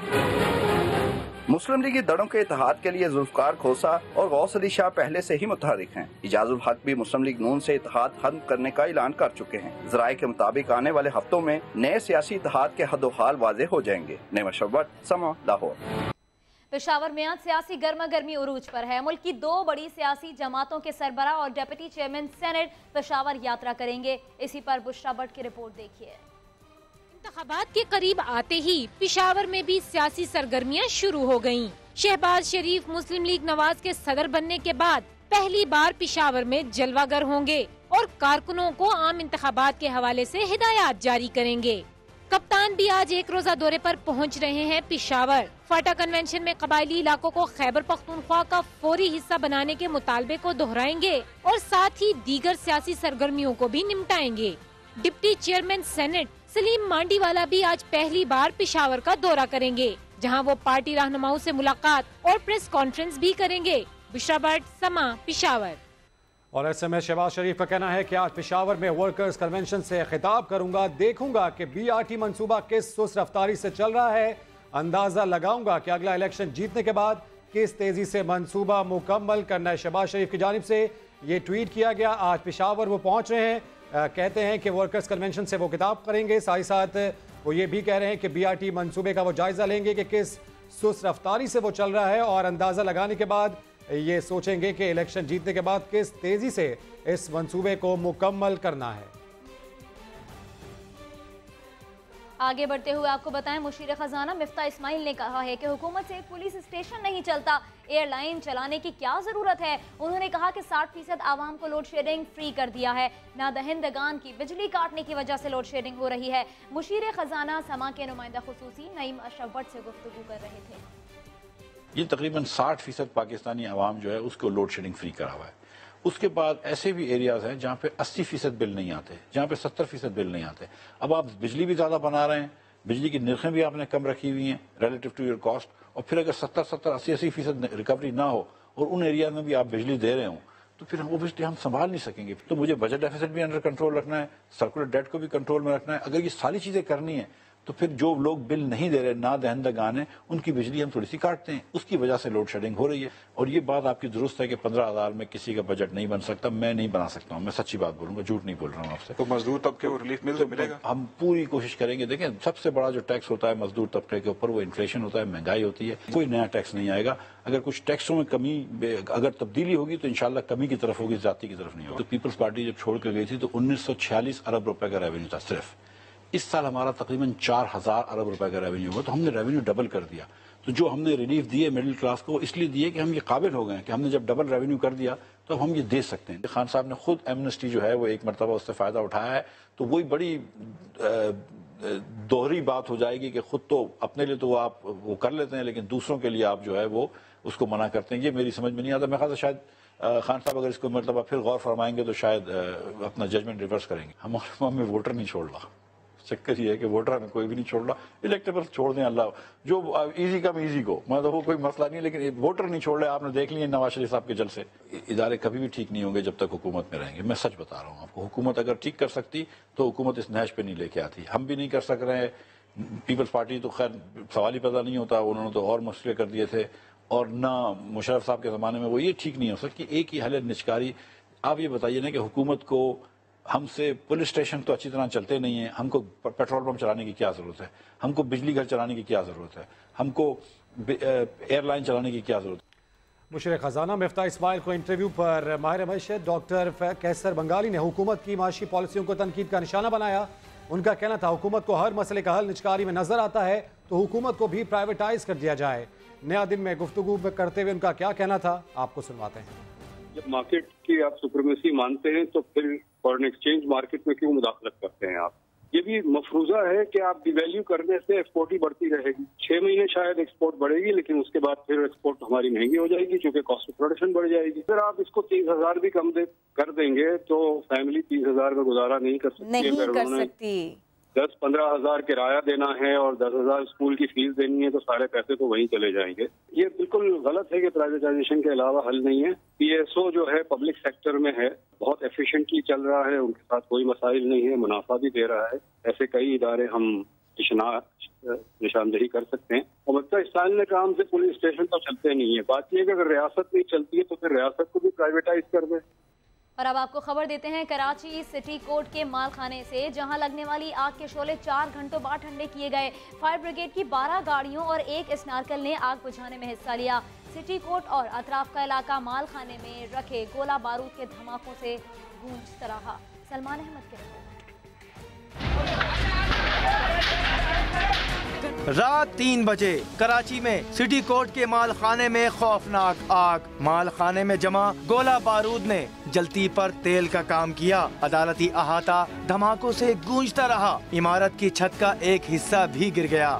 मुस्लिम लीगी दड़ों के इत्तेहाद के लिए जुल्फकार खोसा और गौस अली शाह पहले से ही मुतहरिक हैं। इजाजुल हक भी मुस्लिम लीग नून से इत्तेहाद खत्म करने का ऐलान कर चुके हैं। ज़राए के मुताबिक आने वाले हफ्तों में नए सियासी इत्तेहाद के हदोहाल वाज़ेह हो जाएंगे। नईम अशरफ भट्ट, समा, लाहौर। पेशावर में आज सियासी गर्मा गर्मी उरूज पर है। मुल्क की दो बड़ी सियासी जमातों के सरबराह और डिप्टी चेयरमैन सेनेट पेशावर यात्रा करेंगे। इसी पर बुशरा भट्ट की रिपोर्ट देखिए। इंतखाबात के करीब आते ही पेशावर में भी सियासी सरगर्मियां शुरू हो गयीं। शहबाज शरीफ मुस्लिम लीग नवाज के सदर बनने के बाद पहली बार पेशावर में जलवागर होंगे और कारकुनों को आम इंतखाबात के हवाले से हिदायत जारी करेंगे। कप्तान भी आज एक रोजा दौरे पर पहुंच रहे हैं पेशावर। फाटा कन्वेंशन में कबायली इलाकों को खैबर पख्तूनख्वा का फौरी हिस्सा बनाने के मुतालबे को दोहराएंगे और साथ ही दीगर सियासी सरगर्मियों को भी निपटाएंगे। Deputy chairman senate Salim Mandviwala भी आज पहली बार पेशावर का दौरा करेंगे, जहां वो पार्टी रहनुमाओं से मुलाकात और प्रेस कॉन्फ्रेंस भी करेंगे। बुशरा भट्ट, समा, पेशावर। और ऐसे में शहबाज शरीफ का कहना है कि आज पेशावर में वर्कर्स कन्वेंशन से खिताब करूंगा, देखूंगा कि बीआरटी मंसूबा किस सुस्त रफ्तारी से चल रहा है, अंदाजा लगाऊंगा कि अगला इलेक्शन जीतने के बाद किस तेजी से मंसूबा मुकम्मल करना है। शहबाज शरीफ की जानिब से ये ट्वीट किया गया। आज पेशावर वो पहुंच रहे हैं, आ, कहते हैं कि वर्कर्स कन्वेंशन से वो खिताब करेंगे, साथ ही साथ वो ये भी कह रहे हैं कि बीआरटी मंसूबे का वो जायजा लेंगे कि किस सुस्त रफ्तारी से वो चल रहा है और अंदाजा लगाने के बाद ये सोचेंगे कि इलेक्शन जीतने के बाद किस तेजी से इस मंसूबे को मुकम्मल करना है। आगे बढ़ते हुए आपको बताएं, मुशीर खजाना मिफ्ता इस्माइल ने कहा है कि हुकूमत से एक पुलिस स्टेशन नहीं चलता, एयरलाइन चलाने की क्या जरूरत है। उन्होंने कहा कि साठ फीसद आवाम को लोड शेडिंग फ्री कर दिया है, नादहिंदगान की बिजली काटने की वजह से लोड शेडिंग हो रही है। मुशीर खजाना समा के नुमाइंदा खुसूसी नईम अशरफ भट्ट से गुफ्तगू कर रहे थे। ये तकरीबन साठ फीसद पाकिस्तानी आवाम जो है उसको लोड शेडिंग फ्री करा हुआ है। उसके बाद ऐसे भी एरियाज हैं जहाँ पे अस्सी फीसद बिल नहीं आते, जहाँ पे सत्तर फीसद बिल नहीं आते। अब आप बिजली भी ज़्यादा बना रहे हैं, बिजली की नरखें भी आपने कम रखी हुई हैं रिलेटिव टू योर कॉस्ट, और फिर अगर सत्तर सत्तर अस्सी अस्सी फीसद रिकवरी ना हो और उन एरिया में भी आप बिजली दे रहे हो तो फिर वो बिजली हम संभाल नहीं सकेंगे। तो मुझे बजट डेफिसिट भी अंडर कंट्रोल रखना है, सर्कुलर डेट को भी कंट्रोल में रखना है। अगर ये सारी चीज़ें करनी है तो फिर जो लोग बिल नहीं दे रहे, ना दहनदगान है, उनकी बिजली हम थोड़ी सी काटते हैं, उसकी वजह से लोड शेडिंग हो रही है। और ये बात आपकी दुरुस्त है कि पंद्रह हजार में किसी का बजट नहीं बन सकता, मैं नहीं बना सकता हूँ, मैं सच्ची बात बोलूंगा, झूठ नहीं बोल रहा हूँ आपसे। तो मजदूर तबके को रिलीफ मिल तो मिलेगा? हम पूरी कोशिश करेंगे। देखें, सबसे बड़ा जो टैक्स होता है मजदूर तबके के ऊपर, वो इन्फ्लेशन होता है, महंगाई होती है। कोई नया टैक्स नहीं आएगा। अगर कुछ टैक्सों में कमी, अगर तब्दीली होगी तो इंशाल्लाह कमी की तरफ होगी, ज्यादती की तरफ नहीं होगी। तो पीपल्स पार्टी जब छोड़ कर गई थी तो उन्नीस सौ छियालीस अरब रुपए का रेवेन्यू था सिर्फ। इस साल हमारा तकरीबन चार हजार अरब रुपए का रेवेन्यू हुआ, तो हमने रेवेन्यू डबल कर दिया। तो जो हमने रिलीफ दिए मिडिल क्लास को इसलिए दिए कि हम ये काबिल हो गए कि हमने जब डबल रेवेन्यू कर दिया तो अब हम ये दे सकते हैं। खान साहब ने खुद एमनेस्टी जो है वो एक मरतबा उससे फ़ायदा उठाया है, तो वही बड़ी दोहरी बात हो जाएगी कि खुद तो अपने लिए तो आप वो कर लेते हैं लेकिन दूसरों के लिए आप जो है वो उसको मना करते हैं। ये मेरी समझ में नहीं आता। मैं ख्याल से शायद खान साहब अगर इसको मतलब फिर गौर फरमाएंगे तो शायद अपना जजमेंट रिवर्स करेंगे। हमारे में वोटर नहीं छोड़ रहा, चक्कर ये है कि वोटर हमें कोई भी नहीं छोड़ रहा। इलेक्टेबल छोड़ दें अल्लाह, जो इजी कम इजी को, मतलब वो कोई मसला नहीं है, लेकिन वोटर नहीं छोड़ रहे। आपने देख लिया नवाज शरीफ साहब के जलसे। इदारे कभी भी ठीक नहीं होंगे जब तक हुकूमत में रहेंगे। मैं सच बता रहा हूँ आपको, हुकूमत अगर ठीक कर सकती तो हुकूमत इस नहज पे नहीं लेके आती। हम भी नहीं कर सक रहे हैं। पीपल्स पार्टी तो खैर सवाल ही पैदा नहीं होता, उन्होंने तो और मसले कर दिए थे। और ना मुशर्रफ साहब के ज़माने में वो ये ठीक नहीं हो सकती एक ही हल निचकारी। आप ये बताइए ना कि हुकूमत को हमसे पुलिस स्टेशन तो अच्छी तरह चलते नहीं है, हमको पेट्रोल पंप चलाने की क्या ज़रूरत है, हमको बिजली घर चलाने की क्या ज़रूरत है, हमको एयरलाइन चलाने की क्या ज़रूरत है। मुशीर खजाना मिफ्ता इस्माइल को इंटरव्यू पर माहिर मैशत डॉक्टर कैसर बंगाली ने हुकूमत की माशी पॉलिसियों को तनकीद का निशाना बनाया। उनका कहना था हुकूमत को हर मसले का हल निचकारी में नजर आता है तो हुकूमत को भी प्राइवेटाइज कर दिया जाए। नया दिन में गुफ्तगू करते हुए उनका क्या कहना था आपको सुनवाते हैं। जब मार्केट की आप सुप्रीमेसी मानते हैं तो फिर फॉरेन एक्सचेंज मार्केट में क्यों मुदाखलत करते हैं आप? ये भी मफरूजा है कि आप डिवैल्यू करने से एक्सपोर्ट ही बढ़ती रहेगी। छह महीने शायद एक्सपोर्ट बढ़ेगी लेकिन उसके बाद फिर एक्सपोर्ट हमारी महंगी हो जाएगी क्योंकि कॉस्ट ऑफ प्रोडक्शन बढ़ जाएगी। फिर आप इसको तीस हजार भी कम दे कर देंगे तो फैमिली तीस हजार में गुजारा नहीं कर सकती। नहीं कर सकती। दस पंद्रह हजार किराया देना है और दस हजार स्कूल की फीस देनी है तो सारे पैसे तो वहीं चले जाएंगे। ये बिल्कुल गलत है कि प्राइवेटाइजेशन के अलावा हल नहीं है। पीएसओ जो है पब्लिक सेक्टर में है, बहुत एफिशिएंटली चल रहा है, उनके साथ कोई मसाइल नहीं है, मुनाफा भी दे रहा है। ऐसे कई इदारे हम निशानदेही कर सकते हैं। और मतलब इस्लाम ने काम से पुलिस स्टेशन तो चलते नहीं है। बात यह है कि अगर रियासत नहीं चलती है तो फिर रियासत को भी प्राइवेटाइज कर दे। और अब आपको खबर देते हैं कराची सिटी कोर्ट के माल खाने से, जहां लगने वाली आग के शोले चार घंटों बाद ठंडे किए गए। फायर ब्रिगेड की बारह गाड़ियों और एक स्नार्कल ने आग बुझाने में हिस्सा लिया। सिटी कोर्ट और अतराफ का इलाका माल खाने में रखे गोला बारूद के धमाकों से गूंजता रहा। सलमान अहमद के रिपोर्ट। रात तीन बजे कराची में सिटी कोर्ट के माल खाने में खौफनाक आग। माल खाने में जमा गोला बारूद ने जलती पर तेल का काम किया। अदालती अहाता धमाकों से गूंजता रहा। इमारत की छत का एक हिस्सा भी गिर गया।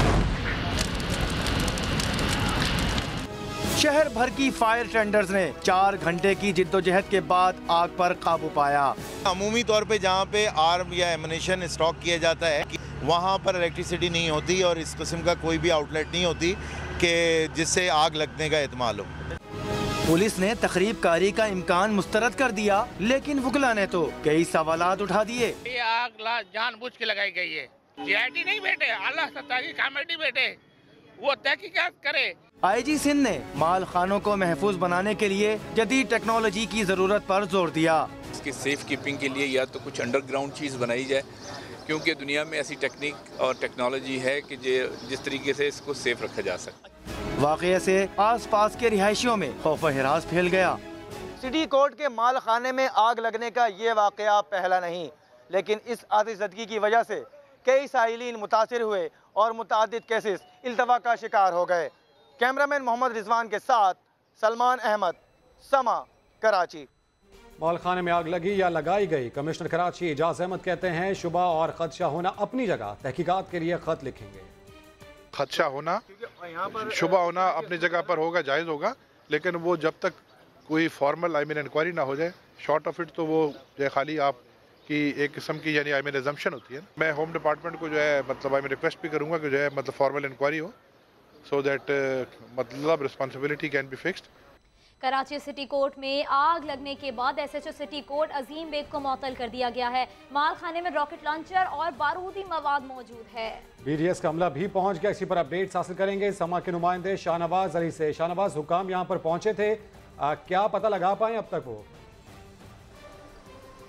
शहर भर की फायर टेंडर्स ने चार घंटे की जिद्दोजहद के बाद आग पर काबू पाया। अमूमी तौर पे जहाँ पे आर्म या एमुनेशन स्टॉक किया जाता है वहाँ पर इलेक्ट्रिसिटी नहीं होती और इस किस्म का कोई भी आउटलेट नहीं होती कि जिससे आग लगने का एहतमाल हो। पुलिस ने तकरीब कारी का इम्कान मुस्तरद कर दिया लेकिन वुकला ने तो कई सवालात उठा दिए। ये आग जानबूझ के लगाई गई है। सीआईडी नहीं बैठे, अल्लाह सत्ता की कमेटी बैठे, वो तहकीकात करे। आईजी सिंध ने माल खानों को महफूज बनाने के लिए जदीद टेक्नोलॉजी की जरूरत पर जोर दिया। इसकी सेफ कीपिंग के लिए या तो कुछ अंडरग्राउंड चीज़ बनाई जाए क्योंकि दुनिया में ऐसी टेक्निक और टेक्नोलॉजी है कि जिस तरीके से इसको सेफ रखा जा सकता। वाक़ये से आस पास के रिहायशियों में खौफ हिरास फैल गया। सिटी कोर्ट के माल खाने में आग लगने का ये वाक़या पहला नहीं, लेकिन इस आतिशदगी की वजह से कई साहिलीन मुतासिर हुए और मुतादिद केसेस इल्तवा का शिकार हो गए। कैमरामैन मोहम्मद रिजवान के साथ सलमान अहमद, समा, कराची। माल खाने में आग लगी या लगाई गई, कमिश्नर कराची एजाज अहमद कहते हैं शुबा और खदशा होना अपनी जगह, तहकीकात के लिए खत लिखेंगे। खदशा होना, शुबा होना अपनी जगह पर होगा, जायज़ होगा, लेकिन वो जब तक कोई फॉर्मल आई मीन इंक्वायरी ना हो जाए, शॉर्ट ऑफ इट तो वो जो खाली आप की एक किस्म की यानी आई मीन एजम्पशन होती है। मैं होम डिपार्टमेंट को जो है मतलब आई मीन रिक्वेस्ट भी करूँगा कि जो है मतलब फॉर्मल इंक्वायरी हो सो दैट मतलब responsibility can be fixed. Karachi city court में आग लगने के बाद SHO city court Azeem Baig को मुअत्तल कर दिया गया है। माल खाने में रॉकेट लॉन्चर और बारूदी मवाद मौजूद है। बीडीएस का अमला भी पहुंच गया, इसी पर अपडेट्स हासिल करेंगे समा के नुमाइंदे शाहनवाज अली से। शाहनवाज, हुकाम यहाँ पर पहुंचे थे, आ, क्या पता लगा पाए अब तक वो?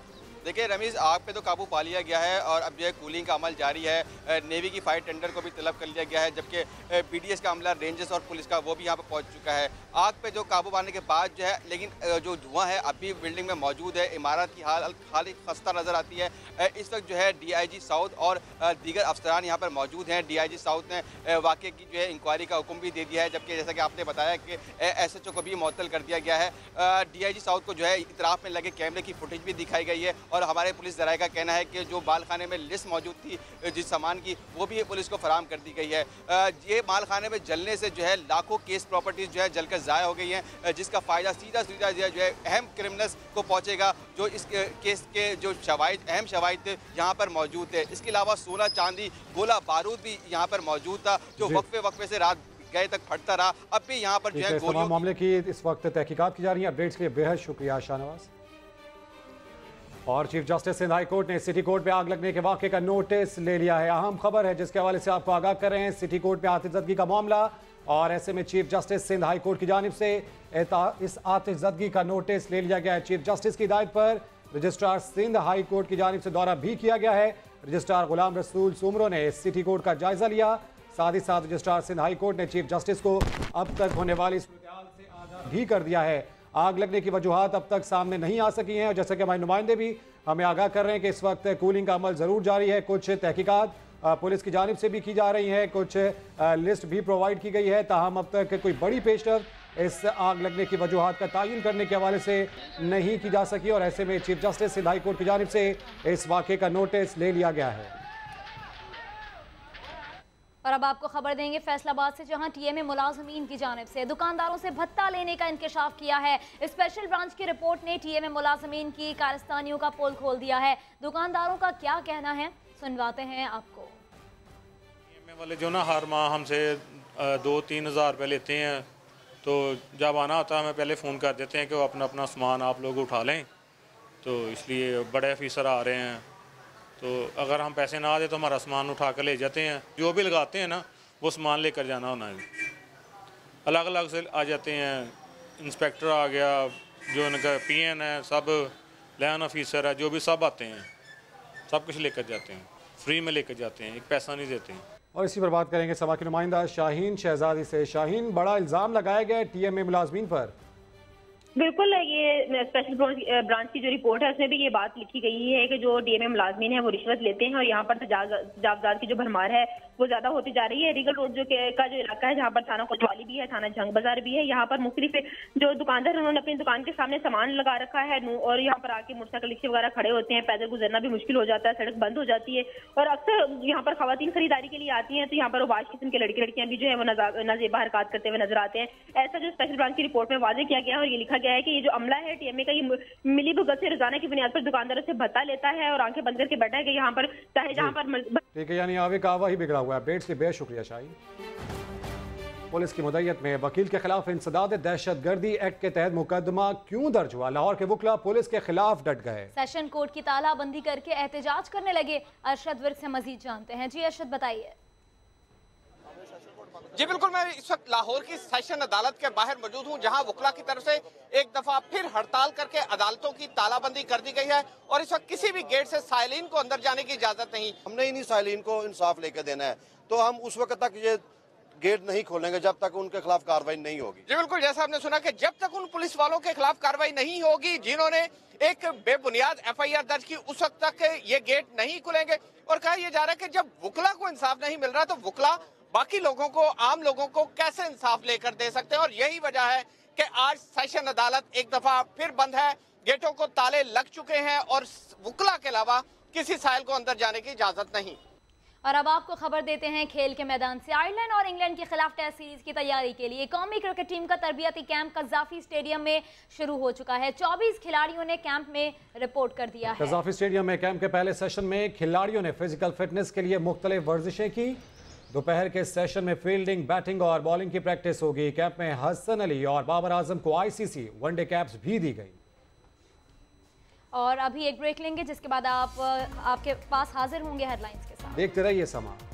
देखिए रमीज, आग पे तो काबू पा लिया गया है और अब जो है कूलिंग का अमल जारी है। नेवी की फायर टेंडर को भी तलब कर लिया गया है, जबकि पीडीएस का अमला, रेंजर्स और पुलिस का वो भी यहाँ पर पहुँच चुका है। आग पे जो काबू पाने के बाद जो है, लेकिन जो धुआं है अभी बिल्डिंग में मौजूद है। इमारत की हाल खाली खस्ता नज़र आती है। इस वक्त जो है डीआईजी साउथ और दीगर अफसरान यहाँ पर मौजूद हैं। डीआईजी साउथ ने वाक़े की जो है इंक्वायरी का हुक्म भी दे दिया है, जबकि जैसा कि आपने बताया कि एसएचओ को भी मुअत्तल कर दिया गया है। डीआईजी साउथ को जो है इतराफ़ में लगे कैमरे की फुटेज भी दिखाई गई है और हमारे पुलिस जराये का कहना है कि जो मालखाने में लिस्ट मौजूद थी जिस सामान की, वो भी पुलिस को फराहम कर दी गई है। ये मालखाने में जलने से जो है लाखों केस प्रॉपर्टीज जो है जलकर ज़ाया हो गई हैं, जिसका फ़ायदा सीधा सीधा जो है अहम क्रिमिनल्स को पहुँचेगा, जो इस केस के जो शवाहिद, अहम शवाहिद यहाँ पर मौजूद थे। इसके अलावा सोना, चांदी, गोला बारूद भी यहाँ पर मौजूद था, जो वक्फे वक्फे से रात गए तक फटता रहा। अब भी यहाँ पर जो है तमाम मामले की इस वक्त तहकीकात की जा रही है। अपडेट्स के लिए बेहद शुक्रिया शाहनवाज। और chief justice Sindh high court ने सिटी कोर्ट में आग लगने के वाक़े का नोटिस ले लिया है। अहम खबर है जिसके हवाले से आपको आगाह कर रहे हैं। सिटी कोर्ट में आतिशज़दगी का मामला और ऐसे में chief justice Sindh high court की जानिब से इस आतिशज़दगी का नोटिस ले लिया गया है। चीफ जस्टिस की हिदायत पर रजिस्ट्रार सिंध हाई कोर्ट की जानिब से दौरा भी किया गया है। रजिस्ट्रार गुलाम रसूल सुमरो ने सिटी कोर्ट का जायजा लिया। साथ ही साथ रजिस्ट्रार सिंध हाई कोर्ट ने चीफ जस्टिस को अब तक होने वाली सूरत-ए-हाल से आगाह भी कर दिया है। आग लगने की वजूहात अब तक सामने नहीं आ सकी हैं और जैसे कि हमारे नुमाइंदे भी हमें आगाह कर रहे हैं कि इस वक्त कूलिंग का अमल ज़रूर जारी है। कुछ तहकीकात पुलिस की जानिब से भी की जा रही है, कुछ लिस्ट भी प्रोवाइड की गई है, ताहम अब तक कोई बड़ी पेशरफ इस आग लगने की वजूहात का तयन करने के हवाले से नहीं की जा सकी और ऐसे में chief justice Sindh high court की जानिब से इस वाक़े का नोटिस ले लिया गया है। और अब आपको खबर देंगे फैसलाबाद से, जहां टीएमए मुलाजमीन की जानिब से दुकानदारों से भत्ता लेने का इंकशाफ किया है। स्पेशल ब्रांच की रिपोर्ट ने टीएमए मुलाजमीन की कारस्तानियों का पोल खोल दिया है। दुकानदारों का क्या कहना है, सुनवाते हैं आपको। टीएमए वाले जो ना हर माह हमसे दो तीन हज़ार रुपये लेते हैं, तो जब आना होता है हमें पहले फ़ोन कर देते हैं कि वो अपना अपना सामान आप लोग उठा लें, तो इसलिए बड़े ऑफिसर आ रहे हैं, तो अगर हम पैसे ना दे तो हमारा सामान उठा कर ले जाते हैं। जो भी लगाते हैं ना वो सामान लेकर जाना होना है। अलग अलग से आ जाते हैं, इंस्पेक्टर आ गया, जो उनका पीएन है, सब लैन ऑफिसर है, जो भी सब आते हैं, सब कुछ लेकर जाते हैं, फ्री में लेकर जाते हैं, एक पैसा नहीं देते हैं। और इसी पर बात करेंगे सभा के नुमाइंदा शाहीन शहजादी से। शाहीन, बड़ा इल्ज़ाम लगाया गया है टीएमए मुलाजमीन पर। बिल्कुल, ये स्पेशल ब्रांच की जो रिपोर्ट है उसमें भी ये बात लिखी गई है कि जो डीएमए मुलाजमीन है वो रिश्वत लेते हैं और यहाँ पर तजावजात की जो भरमार है वो ज्यादा होती जा रही है। रिगल रोड जो का जो इलाका है जहाँ पर थाना कोतवाली भी है, थाना जंग बाजार भी है, यहाँ पर मुख्तलिफ जो दुकानदार है उन्होंने अपनी दुकान के सामने सामान लगा रखा है और यहाँ पर आके मोटरसाइकिल रिक्शे वगैरह खड़े होते हैं, पैदल गुजरना भी मुश्किल हो जाता है, सड़क बंद हो जाती है और अक्सर यहाँ पर खवातीन खरीदारी के लिए आती है, तो यहाँ पर वाश किस्म के लड़के लड़कियां भी जो है वो नाजेबा हरकत करते हुए नजर आते हैं। ऐसा जो स्पेशल ब्रांच की रिपोर्ट में वाजे किया गया है और ये लिखा गया है कि ये जो अमला है टीएमए का, ये मिली भुगत से रोजाना की बुनियाद पर दुकानदारों से भत्ता लेता है और आंखें बंद करके बैठा है कि यहाँ पर चाहे जहाँ पर ठीक है, यानी आवे का आवा ही बिगड़ा हुआ है। अपडेट्स के बेहद शुक्रिया शाहीन। पुलिस की मुद्दत में वकील के खिलाफ इंसदाद दहशतगर्दी एक्ट के तहत मुकदमा क्यों दर्ज हुआ? लाहौर के वकला पुलिस के खिलाफ डट गए, सेशन कोर्ट की तालाबंदी करके एहतजाज करने लगे। अरशद विर्क से मजीद जानते हैं। जी अरशद, बताइए। जी बिल्कुल, मैं इस वक्त लाहौर की सेशन अदालत के बाहर मौजूद हूँ, जहां वकला की तरफ से एक दफा फिर हड़ताल करके अदालतों की तालाबंदी कर दी गई है और इस वक्त किसी भी गेट से साइलिन को अंदर जाने की इजाजत नहीं। हमने ही नहीं साइलिन को इंसाफ लेकर देना है, तो हम उस वक्त तक ये गेट नहीं खोलेंगे जब तक उनके खिलाफ कार्रवाई नहीं होगी। जी बिल्कुल, जैसा आपने सुना कि जब तक उन पुलिस वालों के खिलाफ कार्रवाई नहीं होगी जिन्होंने एक बेबुनियाद एफ आई आर दर्ज की, उस वक्त तक ये गेट नहीं खुलेंगे। और कहा यह जा रहा है कि जब वकला को इंसाफ नहीं मिल रहा तो वकला बाकी लोगों को, आम लोगों को कैसे इंसाफ लेकर दे सकते हैं। और यही वजह है कि आज सेशन अदालत एक दफा फिर बंद है, गेटों को ताले लग चुके हैं और वकला के अलावा किसी साइल को अंदर जाने की इजाजत नहीं। और अब आपको खबर देते हैं खेल के मैदान से। आयरलैंड और इंग्लैंड के खिलाफ टेस्ट सीरीज की तैयारी के लिए कौमी क्रिकेट टीम का तरबियती कैंप कज़ाफी स्टेडियम में शुरू हो चुका है। चौबीस खिलाड़ियों ने कैंप में रिपोर्ट कर दिया है। कज़ाफी स्टेडियम में कैंप के पहले सेशन में खिलाड़ियों ने फिजिकल फिटनेस के लिए मुख्तलिफ वर्जिशें की। दोपहर के सेशन में फील्डिंग, बैटिंग और बॉलिंग की प्रैक्टिस होगी। कैंप में हसन अली और बाबर आजम को आईसीसी वनडे कैप्स भी दी गई। और अभी एक ब्रेक लेंगे, जिसके बाद आप आपके पास हाजिर होंगे हेडलाइंस के साथ। देखते रहिए समा।